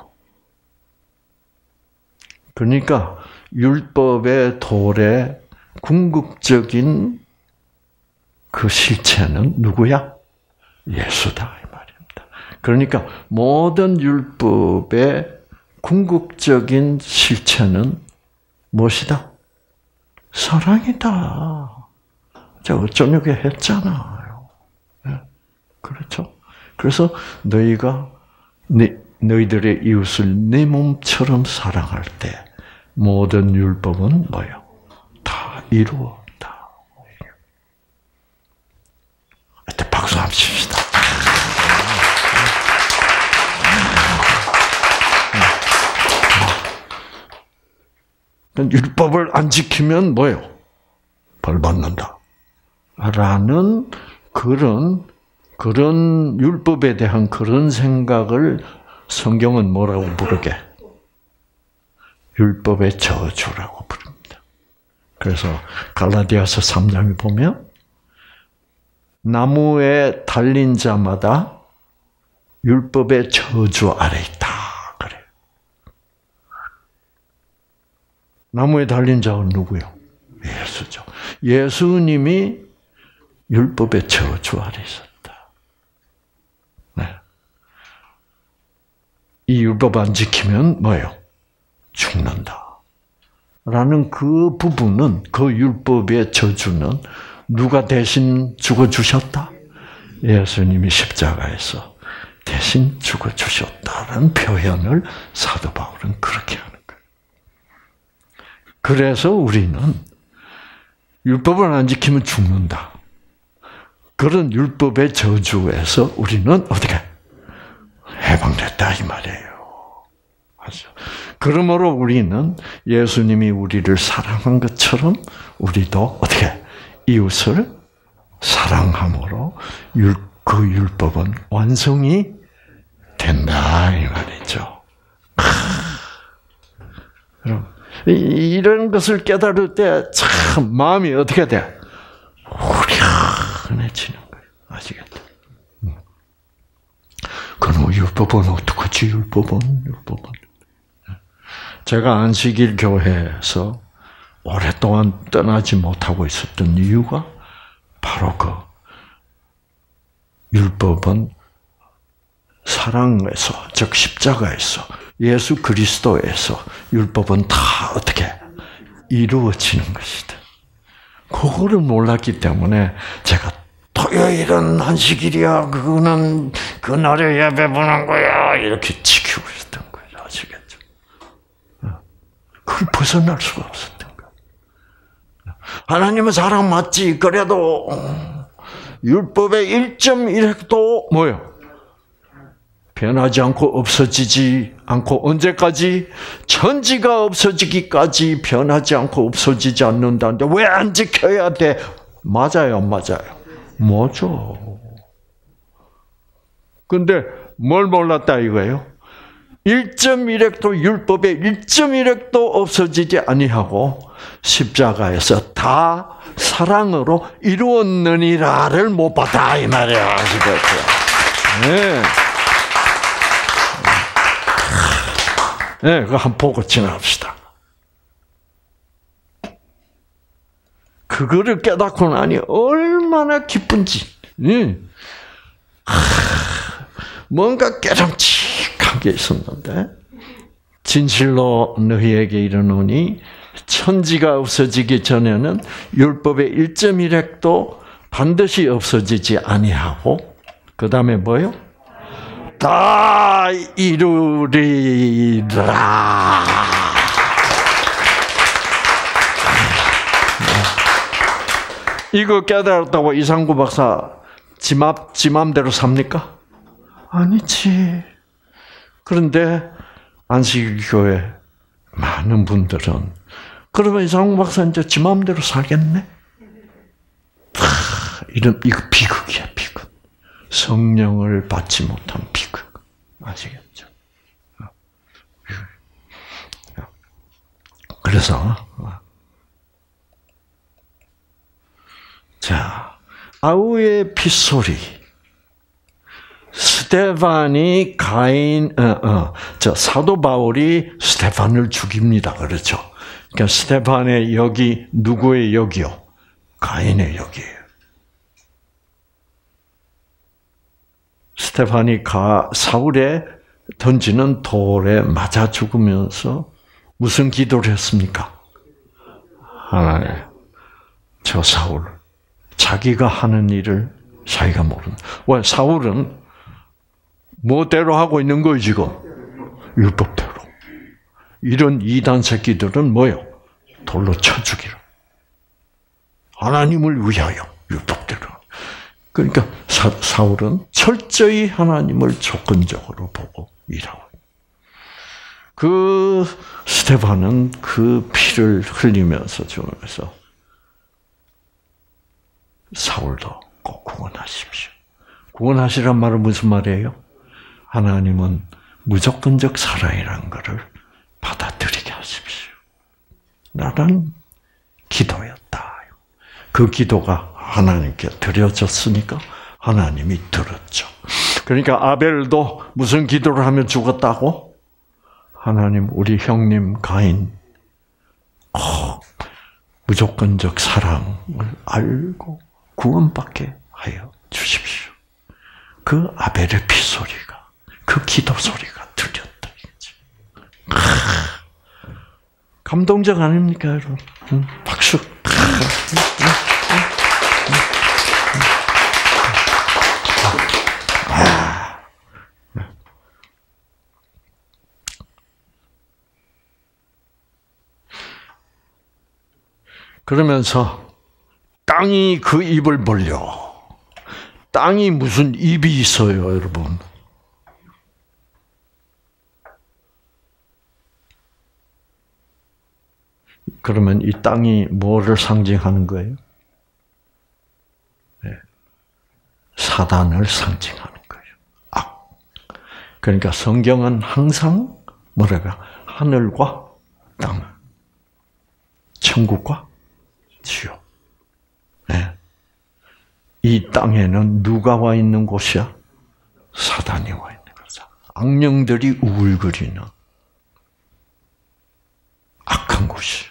그러니까 율법의 돌의 궁극적인 그 실체는 누구야? 예수다 이 말입니다. 그러니까 모든 율법의 궁극적인 실체는 무엇이다? 사랑이다. 제가 저녁에 했잖아요. 네. 그렇죠? 그래서 너희가 너희들의 이웃을 내 몸처럼 사랑할 때 모든 율법은 뭐예요? 다 이루었다. 이때 박수 한번 칩시다. 율법을 안 지키면 뭐예요? 벌 받는다. 라는 그런 율법에 대한 그런 생각을 성경은 뭐라고 부르게? 율법의 저주라고 부릅니다. 그래서 갈라디아서 3장에 보면 나무에 달린 자마다 율법의 저주 아래 있다. 그래. 나무에 달린 자는 누구요? 예수죠. 예수님이 율법의 저주 아래 있었다. 네. 이 율법 안 지키면 뭐예요? 죽는다. 라는 그 부분은, 그 율법의 저주는 누가 대신 죽어주셨다? 예수님이 십자가에서 대신 죽어주셨다는 표현을 사도 바울은 그렇게 하는 거예요. 그래서 우리는 율법을 안 지키면 죽는다. 그런 율법의 저주에서 우리는 어떻게 해방됐다 이 말이에요. 맞죠? 그러므로 우리는 예수님이 우리를 사랑한 것처럼 우리도 어떻게 이웃을 사랑함으로 그 율법은 완성이 된다 이 말이죠. 그럼 이런 것을 깨달을 때 참 마음이 어떻게 돼? 후련해지는 거예요. 아시겠죠? 그럼 율법은 어떡하지? 율법은. 제가 안식일 교회에서 오랫동안 떠나지 못하고 있었던 이유가 바로 그 율법은 사랑에서, 즉 십자가에서, 예수 그리스도에서 율법은 다 어떻게 이루어지는 것이다. 그거를 몰랐기 때문에 제가 토요일은 안식일이야, 그거는 그날에 예배 보는 거야, 이렇게 지키고 있었던 거예요. 아시겠죠? 그걸 벗어날 수가 없었던 거예요. 하나님은 사랑 맞지, 그래도 율법의 1.1획도 뭐예요? 변하지 않고 없어지지 않고 언제까지? 천지가 없어지기까지 변하지 않고 없어지지 않는다는데 왜 안 지켜야 돼? 맞아요, 맞아요. 뭐죠? 근데 뭘 몰랐다 이거예요? 1.1획도 율법의 1.1획도 없어지지 아니하고 십자가에서 다 사랑으로 이루었느니라를 못 봤다 이 말이야. 아시겠죠? 네. 네, 그거 한번 보고 지나갑시다. 그거를 깨닫고 나니 얼마나 기쁜지. 뭔가 깨름직한 게 있었는데 진실로 너희에게 이르노니 천지가 없어지기 전에는 율법의 1.1획도 반드시 없어지지 아니하고 그 다음에 뭐요? 다 이루리라. 이거 깨달았다고 이상구 박사 지 맘대로 삽니까? 아니지. 그런데 안식일교회 많은 분들은 그러면 이상구 박사 이제 지 맘대로 살겠네? 이거 비극이야, 비극. 성령을 받지 못한 비극. 아시겠죠? 그래서 자, 아우의 핏소리. 스데반이 사도 바울이 스데반을 죽입니다. 그렇죠? 그러니까 스데반의 역이 누구의 역이요? 가인의 역이에요. 스데반이 사울에 던지는 돌에 맞아 죽으면서 무슨 기도를 했습니까? 하나님, 저 사울, 자기가 하는 일을 자기가 모른다. 왜? 사울은 뭐대로 하고 있는 거예요, 지금? 율법대로. 이런 이단 새끼들은 뭐요? 돌로 쳐 죽이라. 하나님을 위하여 율법대로. 그러니까 사울은 철저히 하나님을 조건적으로 보고 일하고. 그 스데반은 그 피를 흘리면서 죽으면서 사울도 꼭 구원하십시오. 구원하시란 말은 무슨 말이에요? 하나님은 무조건적 사랑이라는 것을 받아들이게 하십시오. 라는 기도였다. 그 기도가 하나님께 드려졌으니까 하나님이 들었죠. 그러니까 아벨도 무슨 기도를 하면 죽었다고? 하나님, 우리 형님 가인 무조건적 사랑을 알고 구원받게 하여 주십시오. 그 아벨의 피소리가, 그 기도 소리가 들렸다. 감동적 아닙니까, 여러분? 박수. 그러면서 땅이 그 입을 벌려. 땅이 무슨 입이 있어요, 여러분? 그러면 이 땅이 뭐를 상징하는 거예요? 네. 사단을 상징하는 거예요. 악. 그러니까 성경은 항상 뭐랄까? 하늘과 땅, 천국과 지옥. 네. 이 땅에는 누가 와 있는 곳이야? 사단이 와 있는 거죠. 악령들이 우글거리는 악한 곳이.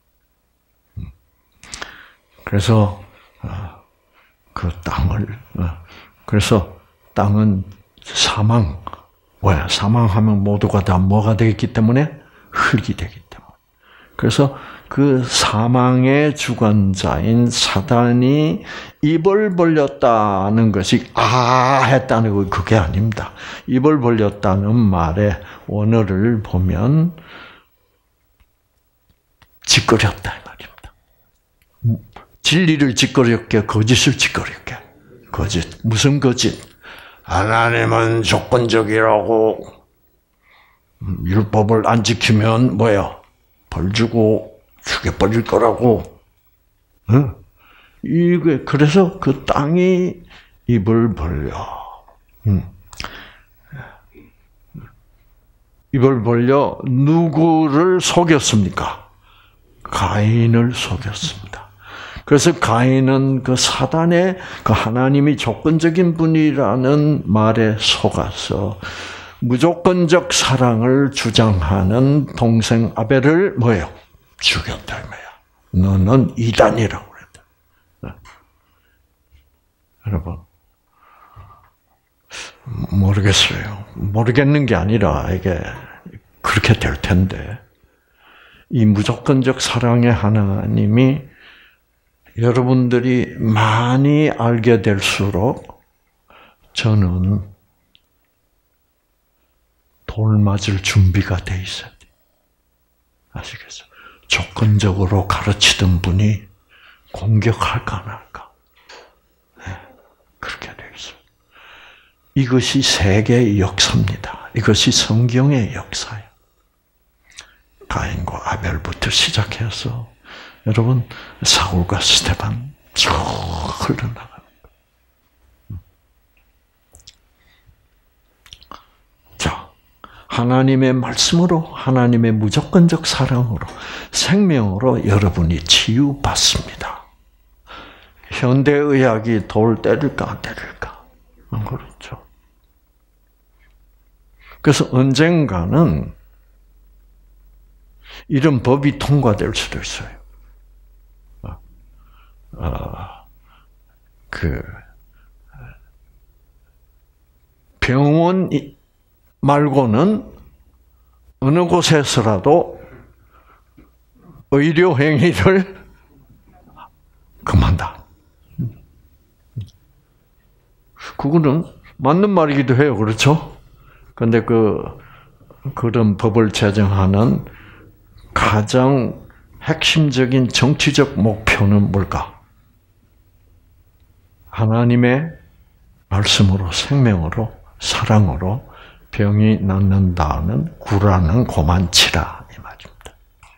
그래서 그 땅을, 그래서 땅은 사망. 왜? 사망하면 모두가 다 뭐가 되기 때문에? 흙이 되기 때문에. 그래서 그 사망의 주관자인 사단이 입을 벌렸다는 것이 했다는 거 그게 아닙니다. 입을 벌렸다는 말의 원어를 보면 짓거렸다 이 말입니다. 진리를 짓거렸게, 거짓을 짓거렸게. 거짓. 무슨 거짓? 하나님은 조건적이라고 율법을 안 지키면 뭐야? 벌 주고 죽여버릴 거라고. 이게 그래서 그 땅이 입을 벌려. 입을 벌려 누구를 속였습니까? 가인을 속였습니다. 그래서 가인은 그 사단의 그 하나님이 조건적인 분이라는 말에 속아서 무조건적 사랑을 주장하는 동생 아벨을 뭐예요? 죽였다 이 말이야. 너는 이단이라고 그랬다. 여러분 모르겠어요. 모르겠는 게 아니라 이게 그렇게 될 텐데 이 무조건적 사랑의 하나님이 여러분들이 많이 알게 될수록 저는 돌 맞을 준비가 돼 있어야 돼. 아시겠죠? 조건적으로 가르치던 분이 공격할까 안 할까? 네, 그렇게 돼 있어요. 이것이 세계의 역사입니다. 이것이 성경의 역사예요. 가인과 아벨부터 시작해서 여러분 사울과 스데반 쭉 흘러나가는 거예요. 자, 하나님의 말씀으로, 하나님의 무조건적 사랑으로, 생명으로 여러분이 치유받습니다. 현대의학이 돌 때릴까 안 때릴까? 그렇죠. 그래서 언젠가는 이런 법이 통과될 수도 있어요. 병원 말고는 어느 곳에서라도 의료 행위를 금한다. 그거는 맞는 말이기도 해요. 그렇죠? 근데 그런 법을 제정하는 가장 핵심적인 정치적 목표는 뭘까? 하나님의 말씀으로, 생명으로, 사랑으로 병이 낫는다는 구라는 고만치라 이 말입니다.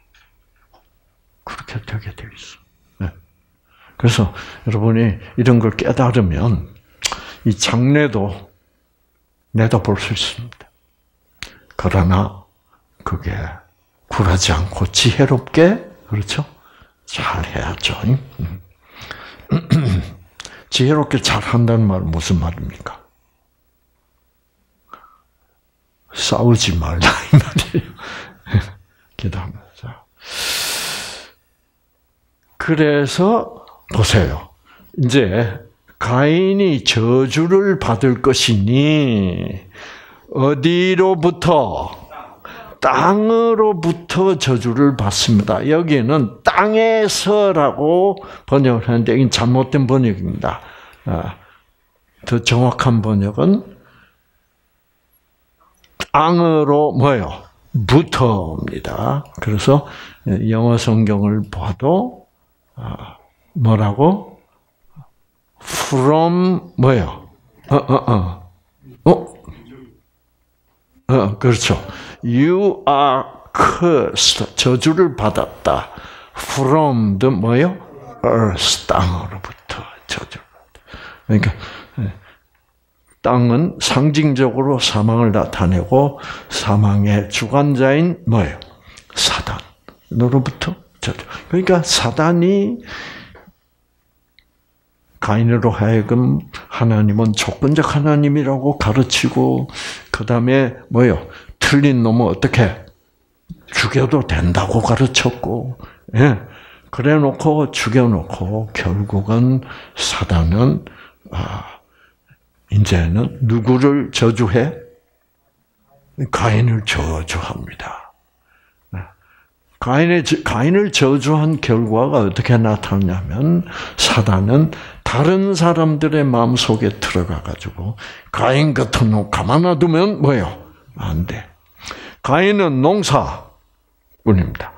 그렇게 되게 되어 있어. 네. 그래서 여러분이 이런 걸 깨달으면 이 장래도 내다볼 수 있습니다. 그러나 그게 굴하지 않고 지혜롭게, 그렇죠? 잘 해야죠. 지혜롭게 잘 한다는 말은 무슨 말입니까? 싸우지 말라 이 말이에요. 기도하면서. 그래서 보세요. 이제 가인이 저주를 받을 것이니 어디로부터? 땅으로부터 저주를 받습니다. 여기는 땅에서라고 번역을 하는데 이건 잘못된 번역입니다. 더 정확한 번역은 땅으로 뭐요? 부터입니다. 그래서 영어 성경을 봐도 뭐라고? From 뭐요? 그렇죠. You are cursed. 저주를 받았다. From the 뭐요? Earth. 땅으로부터 저주를 받았다. 그러니까 땅은 상징적으로 사망을 나타내고 사망의 주관자인 뭐예요? 사단으로부터 저주. 그러니까 사단이 가인으로 하여금 하나님은 조건적 하나님이라고 가르치고 그 다음에 뭐요? 틀린 놈은 어떻게 죽여도 된다고 가르쳤고, 예, 그래놓고 죽여놓고 결국은 사단은 이제는 누구를 저주해? 가인을 저주합니다. 가인을 저주한 결과가 어떻게 나타나냐면 사단은 다른 사람들의 마음속에 들어가가지고 가인 같은 놈 가만 놔두면 뭐예요? 안 돼. 가인은 농사꾼입니다.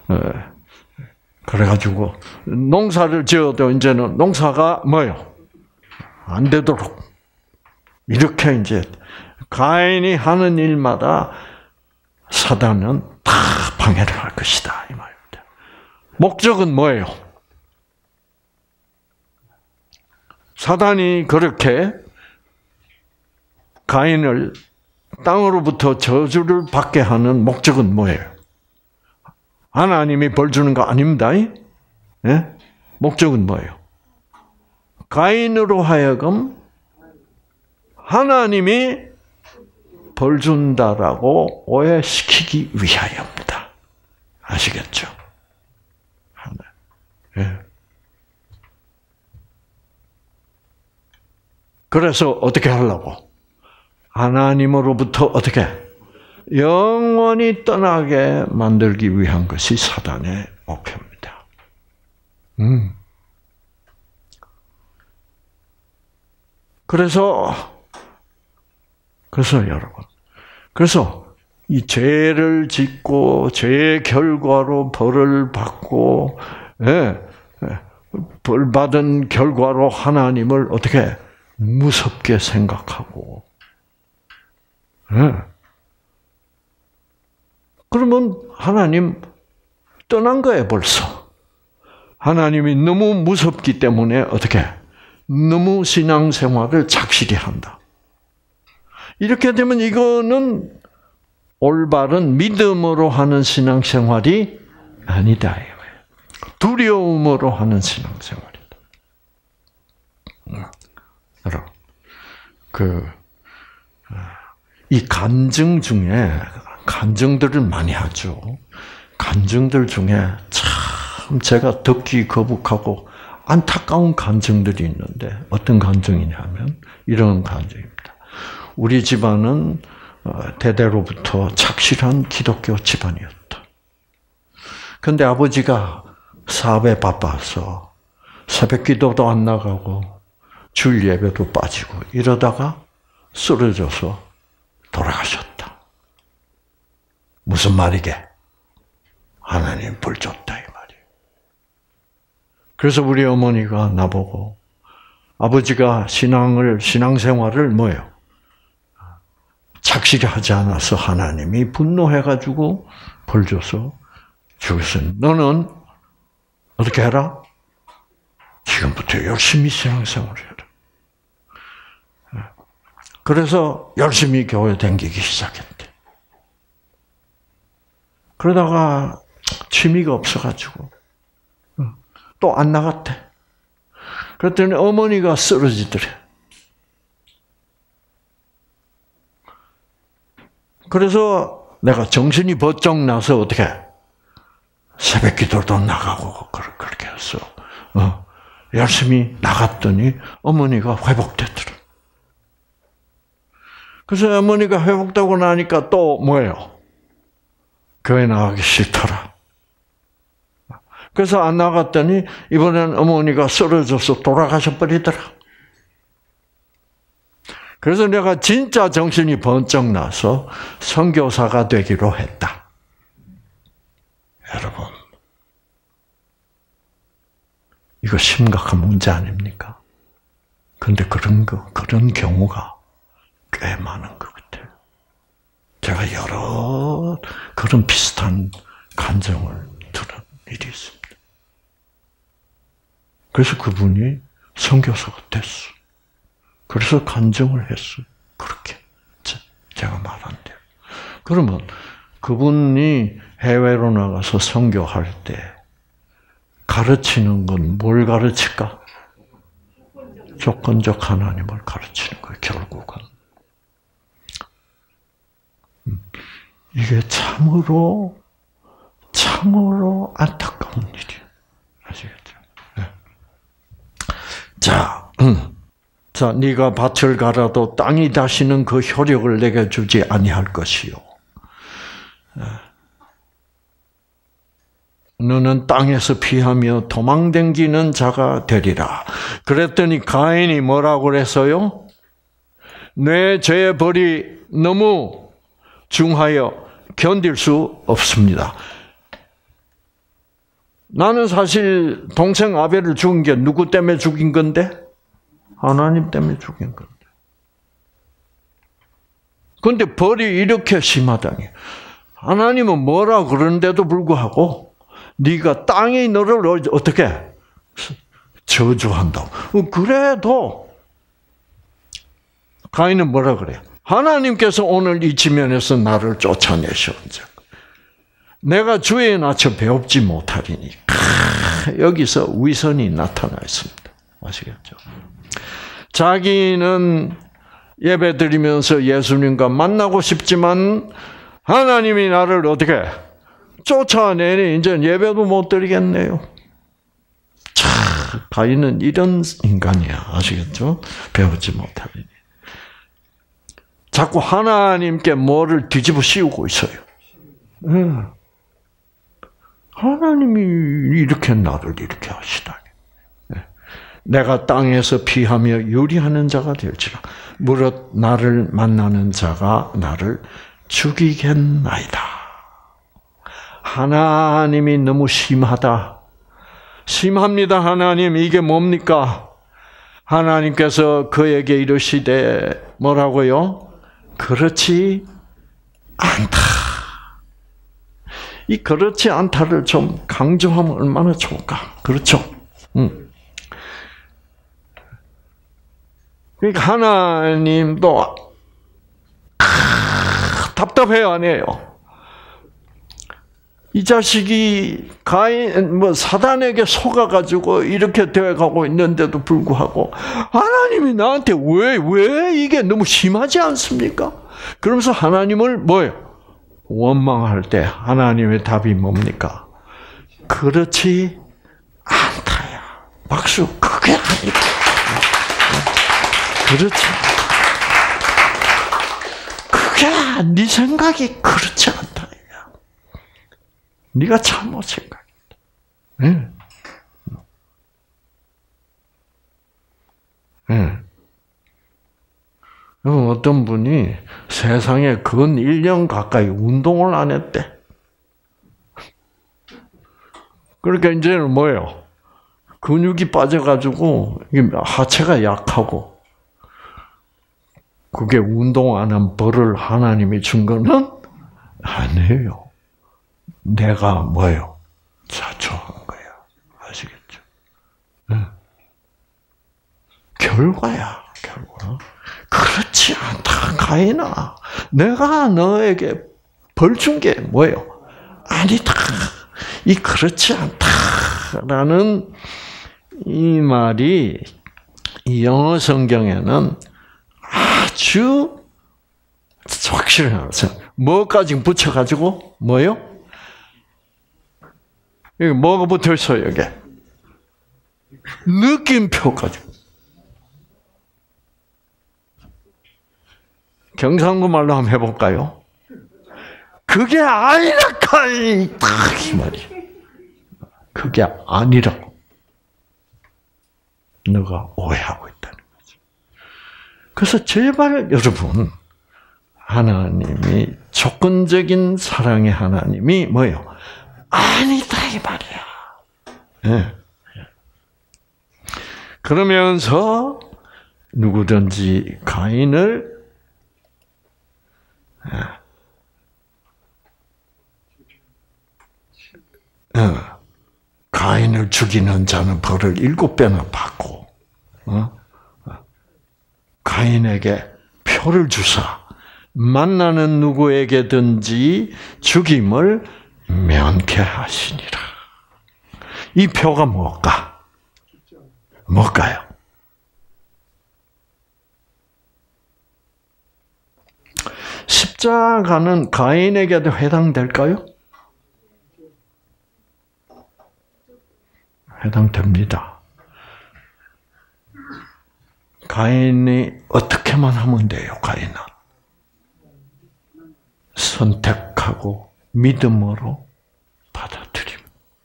그래가지고 농사를 지어도 이제는 농사가 뭐예요? 안 되도록 이렇게 이제 가인이 하는 일마다 사단은 다 방해를 할 것이다 이 말입니다. 목적은 뭐예요? 사단이 그렇게 가인을 땅으로부터 저주를 받게 하는 목적은 뭐예요? 하나님이 벌 주는 거 아닙니다. 예? 목적은 뭐예요? 가인으로 하여금 하나님이 벌 준다라고 오해시키기 위하여입니다. 아시겠죠? 예. 그래서 어떻게 하려고? 하나님으로부터 어떻게? 영원히 떠나게 만들기 위한 것이 사단의 목표입니다. 그래서 여러분, 이 죄를 짓고 죄의 결과로 벌을 받고, 벌 받은 결과로 하나님을 어떻게 무섭게 생각하고, 그러면 하나님 떠난 거예요, 벌써. 하나님이 너무 무섭기 때문에 어떻게? 너무 신앙생활을 착실히 한다. 이렇게 되면 이거는 올바른 믿음으로 하는 신앙생활이 아니다. 두려움으로 하는 신앙생활이다. 여러분, 이 간증들을 많이 하죠. 간증들 중에 참 제가 듣기 거북하고 안타까운 간증들이 있는데 어떤 간증이냐면 이런 간증입니다. 우리 집안은 대대로부터 착실한 기독교 집안이었다. 근데 아버지가 사업에 바빠서 새벽 기도도 안 나가고 주일 예배도 빠지고 이러다가 쓰러져서 돌아가셨다. 무슨 말이게? 하나님 벌 줬다 이 말이에요. 그래서 우리 어머니가 나보고 아버지가 신앙생활을 뭐예요? 착실히 하지 않아서 하나님이 분노해가지고 벌 줘서 죽였어요. 너는 어떻게 해라? 지금부터 열심히 신앙생활을 해라. 그래서 열심히 교회 다니기 시작했대. 그러다가 취미가 없어가지고 또 안 나갔대. 그랬더니 어머니가 쓰러지더래. 그래서 내가 정신이 번쩍 나서 어떻게 새벽 기도도 나가고 그렇게 해서 열심히 나갔더니 어머니가 회복됐더라. 그래서 어머니가 회복되고 나니까 또 뭐예요? 교회 나가기 싫더라. 그래서 안 나갔더니 이번엔 어머니가 쓰러져서 돌아가셔 버리더라. 그래서 내가 진짜 정신이 번쩍 나서 선교사가 되기로 했다. 여러분, 이거 심각한 문제 아닙니까? 근데 그런 경우가 꽤 많은 것 같아요. 제가 여러 그런 비슷한 간증을 들은 일이 있습니다. 그래서 그분이 선교사가 됐어. 그래서 간증을 했어요. 그렇게 제가 말한 대로. 그러면 그분이 해외로 나가서 선교할 때 가르치는 건 뭘 가르칠까? 조건적 하나님을 가르치는 거예요. 결국은. 이게 참으로 안타까운 일이에요. 아시겠죠? 네. 자, 네가 밭을 갈아도 땅이 다시는 그 효력을 내게 주지 아니할 것이요. 너는 땅에서 피하며 도망다니는 자가 되리라. 그랬더니 가인이 뭐라고 그랬어요? 내 죄의 벌이 너무 중하여 견딜 수 없습니다. 나는 사실 동생 아벨을 죽인 게 누구 때문에 죽인 건데? 하나님 때문에 죽인 건데. 그런데 벌이 이렇게 심하다니. 하나님은 뭐라 그러는데도 불구하고 네가 땅이 너를 어떻게 저주한다고. 그래도 가인은 뭐라 그래요? 하나님께서 오늘 이 지면에서 나를 쫓아내셨죠. 내가 주에 낮춰 배웁지 못하리니. 여기서 위선이 나타나 있습니다. 아시겠죠? 자기는 예배드리면서 예수님과 만나고 싶지만 하나님이 나를 어떻게 쫓아내니 이제 예배도 못 드리겠네요. 가인은 이런 인간이야. 아시겠죠? 배우지 못하리니. 자꾸 하나님께 뭐를 뒤집어 씌우고 있어요. 하나님이 이렇게 나를 이렇게 하시다니. 내가 땅에서 피하며 유리하는 자가 될지라. 무릇 나를 만나는 자가 나를 죽이겠나이다. 하나님이 너무 심하다. 심합니다. 하나님 이게 뭡니까? 하나님께서 그에게 이르시되 뭐라고요? 그렇지 않다. 이 그렇지 않다를 좀 강조하면 얼마나 좋을까? 그렇죠? 그러니까 하나님도 답답해요, 안 해요? 이 자식이 사단에게 속아가지고 이렇게 되어가고 있는데도 불구하고 하나님이 나한테 왜 이게 너무 심하지 않습니까? 그러면서 하나님을 뭐예요? 원망할 때 하나님의 답이 뭡니까? 그렇지 않다야. 박수. 그게 아니다. 그렇지. 그게 네 생각이 그렇지 않다. 네가 잘못 생각했다. 네. 네. 어떤 분이 세상에 근 1년 가까이 운동을 안 했대. 그러니까 이제는 뭐예요? 근육이 빠져가지고 하체가 약하고, 그게 운동 안 한 벌을 하나님이 준 거는 아니에요. 내가 뭐예요? 자초한 거야. 아시겠죠? 네. 결과야, 결과. 그렇지 않다, 가인아. 내가 너에게 벌 준 게 뭐예요? 아니다. 이 그렇지 않다라는 이 말이 이 영어 성경에는 아주 확실해요. 뭐까지 붙여가지고 뭐요? 여기 뭐가 붙어 있어요, 여기? 느낌표까지. 경상도 말로 한번 해볼까요? 그게 아니라까 이 말이. 그게 아니라고. 너가 오해하고 있다는 거죠. 그래서 제발 여러분, 하나님이 조건적인 사랑의 하나님이 뭐예요? 아니다 이 말이야. 네. 그러면서 누구든지 가인을 가인을 죽이는 자는 벌을 7배나 받고, 가인에게 표를 주사 만나는 누구에게든지 죽임을 면케하시니라. 이 표가 뭘까? 뭘까요? 십자가는 가인에게도 해당될까요? 해당됩니다. 가인이 어떻게만 하면 돼요, 가인아? 선택하고 믿음으로 받아들임.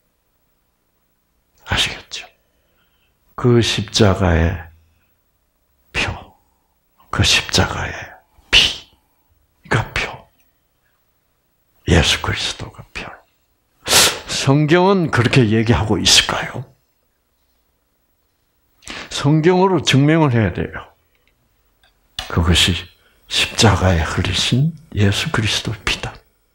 아시겠죠? 그 십자가의 표, 그 십자가의 피가 표. 예수 그리스도가 표. 성경은 그렇게 얘기하고 있을까요? 성경으로 증명을 해야 돼요. 그것이 십자가에 흘리신 예수 그리스도의 피다.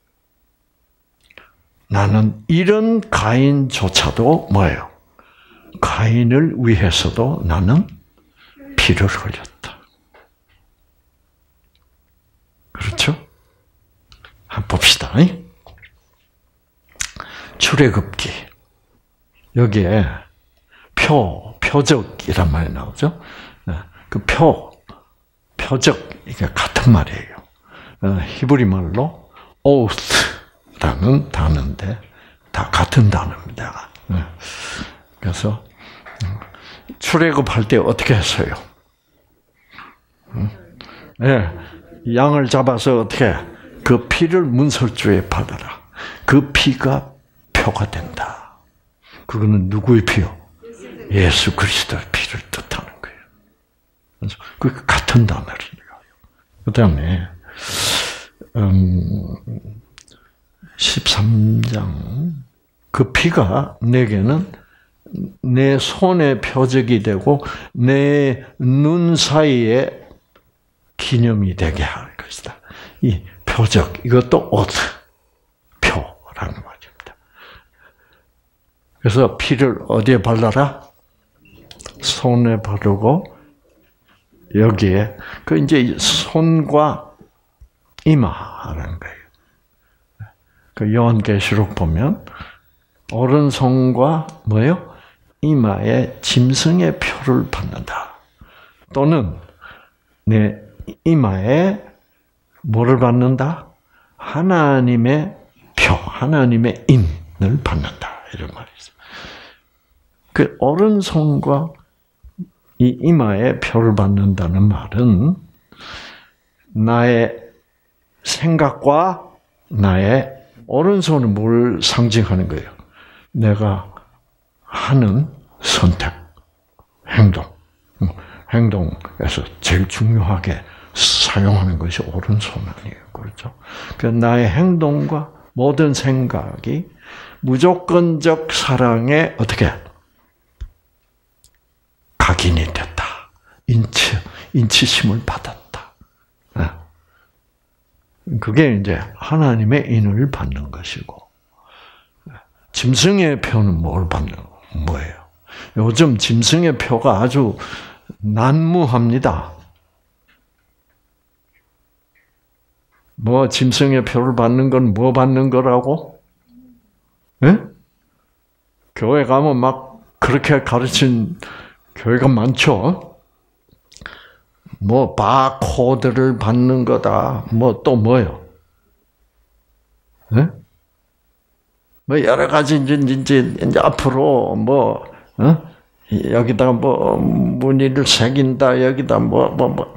나는 이런 가인조차도 뭐예요? 가인을 위해서도 나는 피를 흘렸다. 그렇죠? 한번 봅시다. 출애굽기. 여기에 표적이란 말이 나오죠. 그 표적, 이게 같은 말이에요. 히브리 말로 oath라는 단어인데 다 같은 단어입니다. 그래서 출애굽할 때 어떻게 했어요? 양을 잡아서 어떻게 그 피를 문설주에 받아라. 그 피가 표가 된다. 그거는 누구의 피요? 예수 그리스도의 피를 뜻하는 거예요. 그래서 그 같은 단어를 써요. 그다음에 13장 그 피가 내게는 내 손의 표적이 되고 내 눈 사이에 기념이 되게 할 것이다. 이 표적 이것도 표라는 말입니다. 그래서 피를 어디에 발라라? 손에 바르고 여기에 그 이제 손과 이마라는 거예요. 그 요한계시록 보면 오른손과 뭐요? 이마에 짐승의 표를 받는다. 또는 내 이마에 뭐를 받는다? 하나님의 표, 하나님의 인을 받는다. 이런 말이 있어요. 그 오른손과 이 이마에 표를 받는다는 말은 나의 생각과 나의 오른손은 뭘 상징하는 거예요? 내가 하는 선택, 행동. 행동에서 제일 중요하게 사용하는 것이 오른손 아니에요. 그렇죠? 그러니까 나의 행동과 모든 생각이 무조건적 사랑에 어떻게 각인이 됐다. 인치심을 받았다. 그게 이제 하나님의 인을 받는 것이고, 짐승의 표는 뭘 받는 뭐예요? 요즘 짐승의 표가 아주 난무합니다. 뭐 짐승의 표를 받는 건 뭐 받는 거라고? 예? 교회 가면 막 그렇게 가르친 교회가 많죠. 뭐 바코드를 받는 거다. 뭐 또 뭐요? 예? 뭐 여러 가지 이제 앞으로 뭐 여기다가 뭐 무늬를 새긴다. 여기다 뭐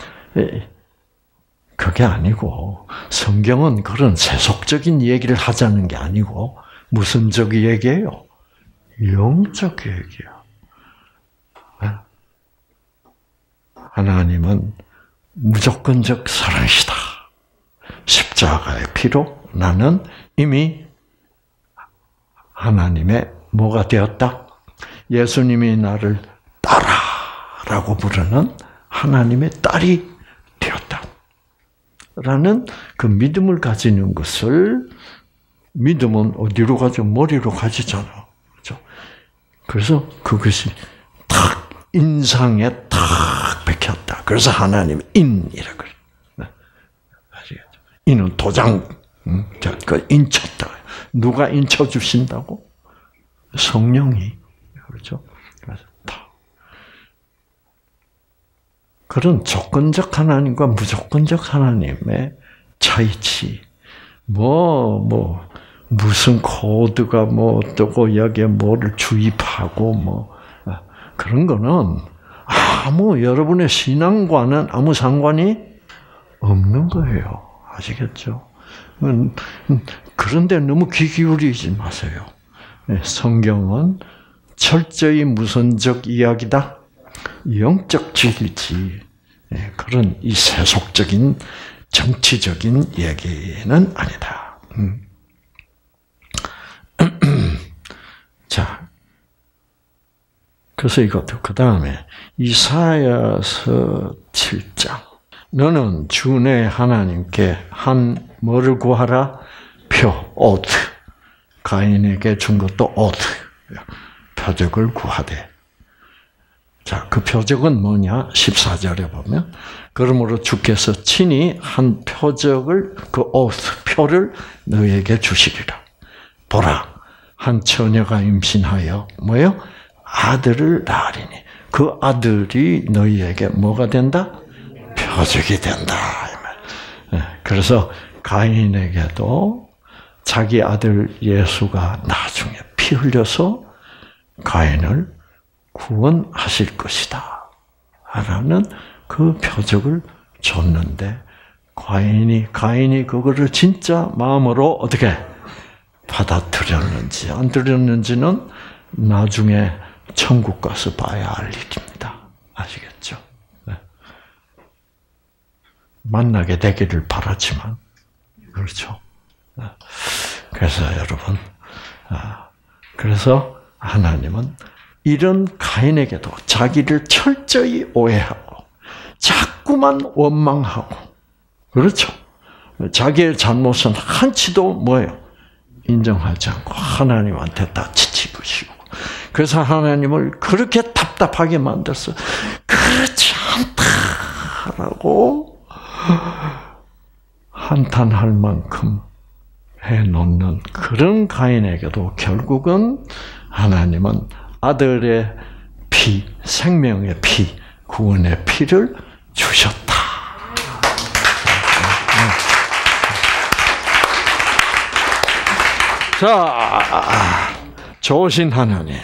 그게 아니고 성경은 그런 세속적인 얘기를 하자는 게 아니고 무슨 적 얘기예요? 영적 얘기야. 하나님은 무조건적 사랑이시다. 십자가의 피로 나는 이미 하나님의 뭐가 되었다? 예수님이 나를 딸아라고 부르는 하나님의 딸이 되었다. 라는 그 믿음을 가지는 것을, 믿음은 어디로 가죠? 머리로 가지잖아. 그렇죠? 그래서 그것이 탁 인상에 탁 박혔다. 그래서 하나님 인이라고 그래요. 아시겠죠? 인은 도장, 그 인쳤다. 누가 인쳐 주신다고? 성령이. 그렇죠? 그래서 다. 그런 조건적 하나님과 무조건적 하나님의 차이지. 무슨 코드가 뭐 어떠고 여기에 뭐를 주입하고 그런 거는 여러분의 신앙과는 아무 상관이 없는 거예요. 아시겠죠? 그런데 너무 귀 기울이지 마세요. 성경은 철저히 무선적 이야기다. 영적 진리지. 그런 이 세속적인 정치적인 얘기는 아니다. 자, 그래서 이것도 그 다음에 이사야서 7장. 너는 주 내 하나님께 한 뭐를 구하라? 옷. 가인에게 준 것도 옷. 표적을 구하되. 자, 그 표적은 뭐냐? 14절에 보면 그러므로 주께서 친히 한 표적을 그 옷, 표를 너에게 주시리라. 보라, 한 처녀가 임신하여 뭐요? 아들을 낳으리니 그 아들이 너희에게 뭐가 된다? 표적이 된다. 그래서 가인에게도 자기 아들 예수가 나중에 피 흘려서 가인을 구원하실 것이다. 라는 그 표적을 줬는데 가인이 그거를 진짜 마음으로 어떻게 받아들였는지 안 들였는지는 나중에 천국 가서 봐야 알 일입니다. 아시겠죠? 네. 만나게 되기를 바라지만 그렇죠. 네. 그래서 여러분, 그래서 하나님은 이런 가인에게도 자기를 철저히 오해하고 자꾸만 원망하고 그렇죠. 자기의 잘못은 한치도 뭐예요? 인정하지 않고 하나님한테 다 치치부시고 그래서 하나님을 그렇게 답답하게 만들어서 그렇지 않다라고 한탄할 만큼 해놓는 그런 가인에게도 결국은 하나님은 아들의 피, 생명의 피, 구원의 피를 주셨다. 자, 좋으신 하나님.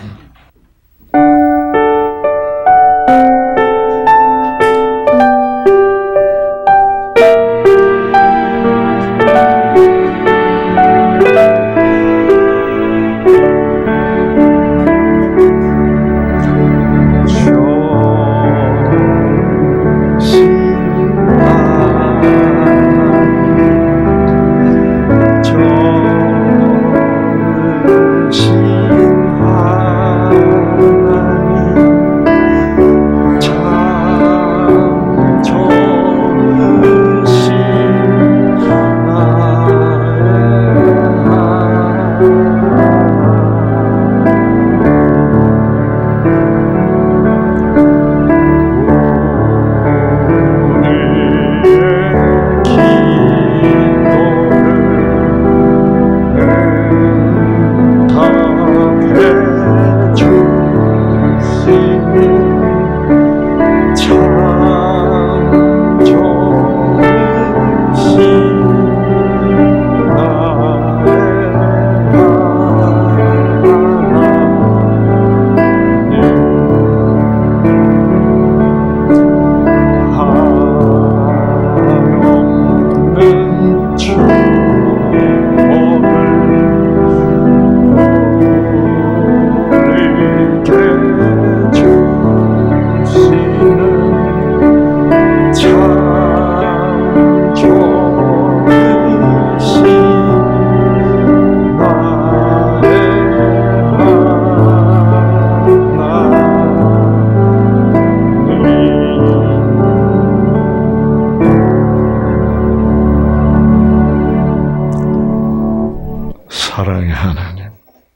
사랑의 하나님,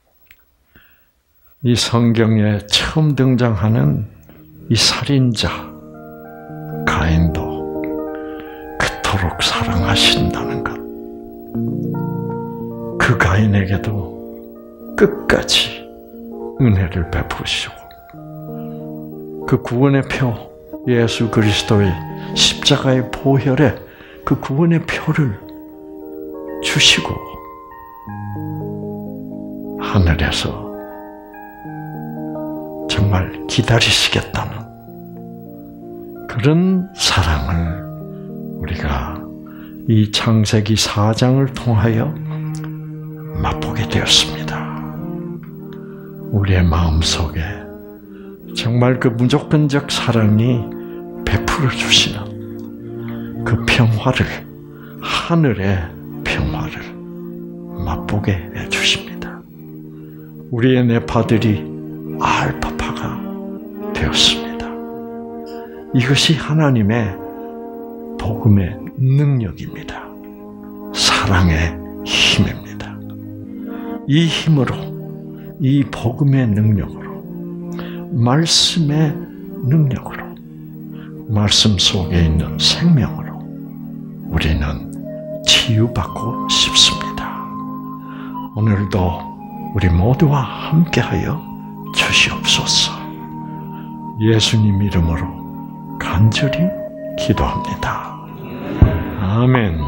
이 성경에 처음 등장하는 이 살인자 가인도 그토록 사랑하신다는 것, 그 가인에게도 끝까지 은혜를 베푸시고 그 구원의 표, 예수 그리스도의 십자가의 보혈에 그 구원의 표를 주시고 하늘에서 정말 기다리시겠다는 그런 사랑을 우리가 이 창세기 4장을 통하여 맛보게 되었습니다. 우리의 마음속에 정말 그 무조건적 사랑이 베풀어 주시는 그 평화를, 하늘의 평화를 맛보게 해 주십니다. 우리의 내파들이 알파파가 되었습니다. 이것이 하나님의 복음의 능력입니다. 사랑의 힘입니다. 이 힘으로, 이 복음의 능력으로, 말씀의 능력으로, 말씀 속에 있는 생명으로 우리는 치유받고 싶습니다. 오늘도 우리 모두와 함께하여 주시옵소서. 예수님 이름으로 간절히 기도합니다. 아멘.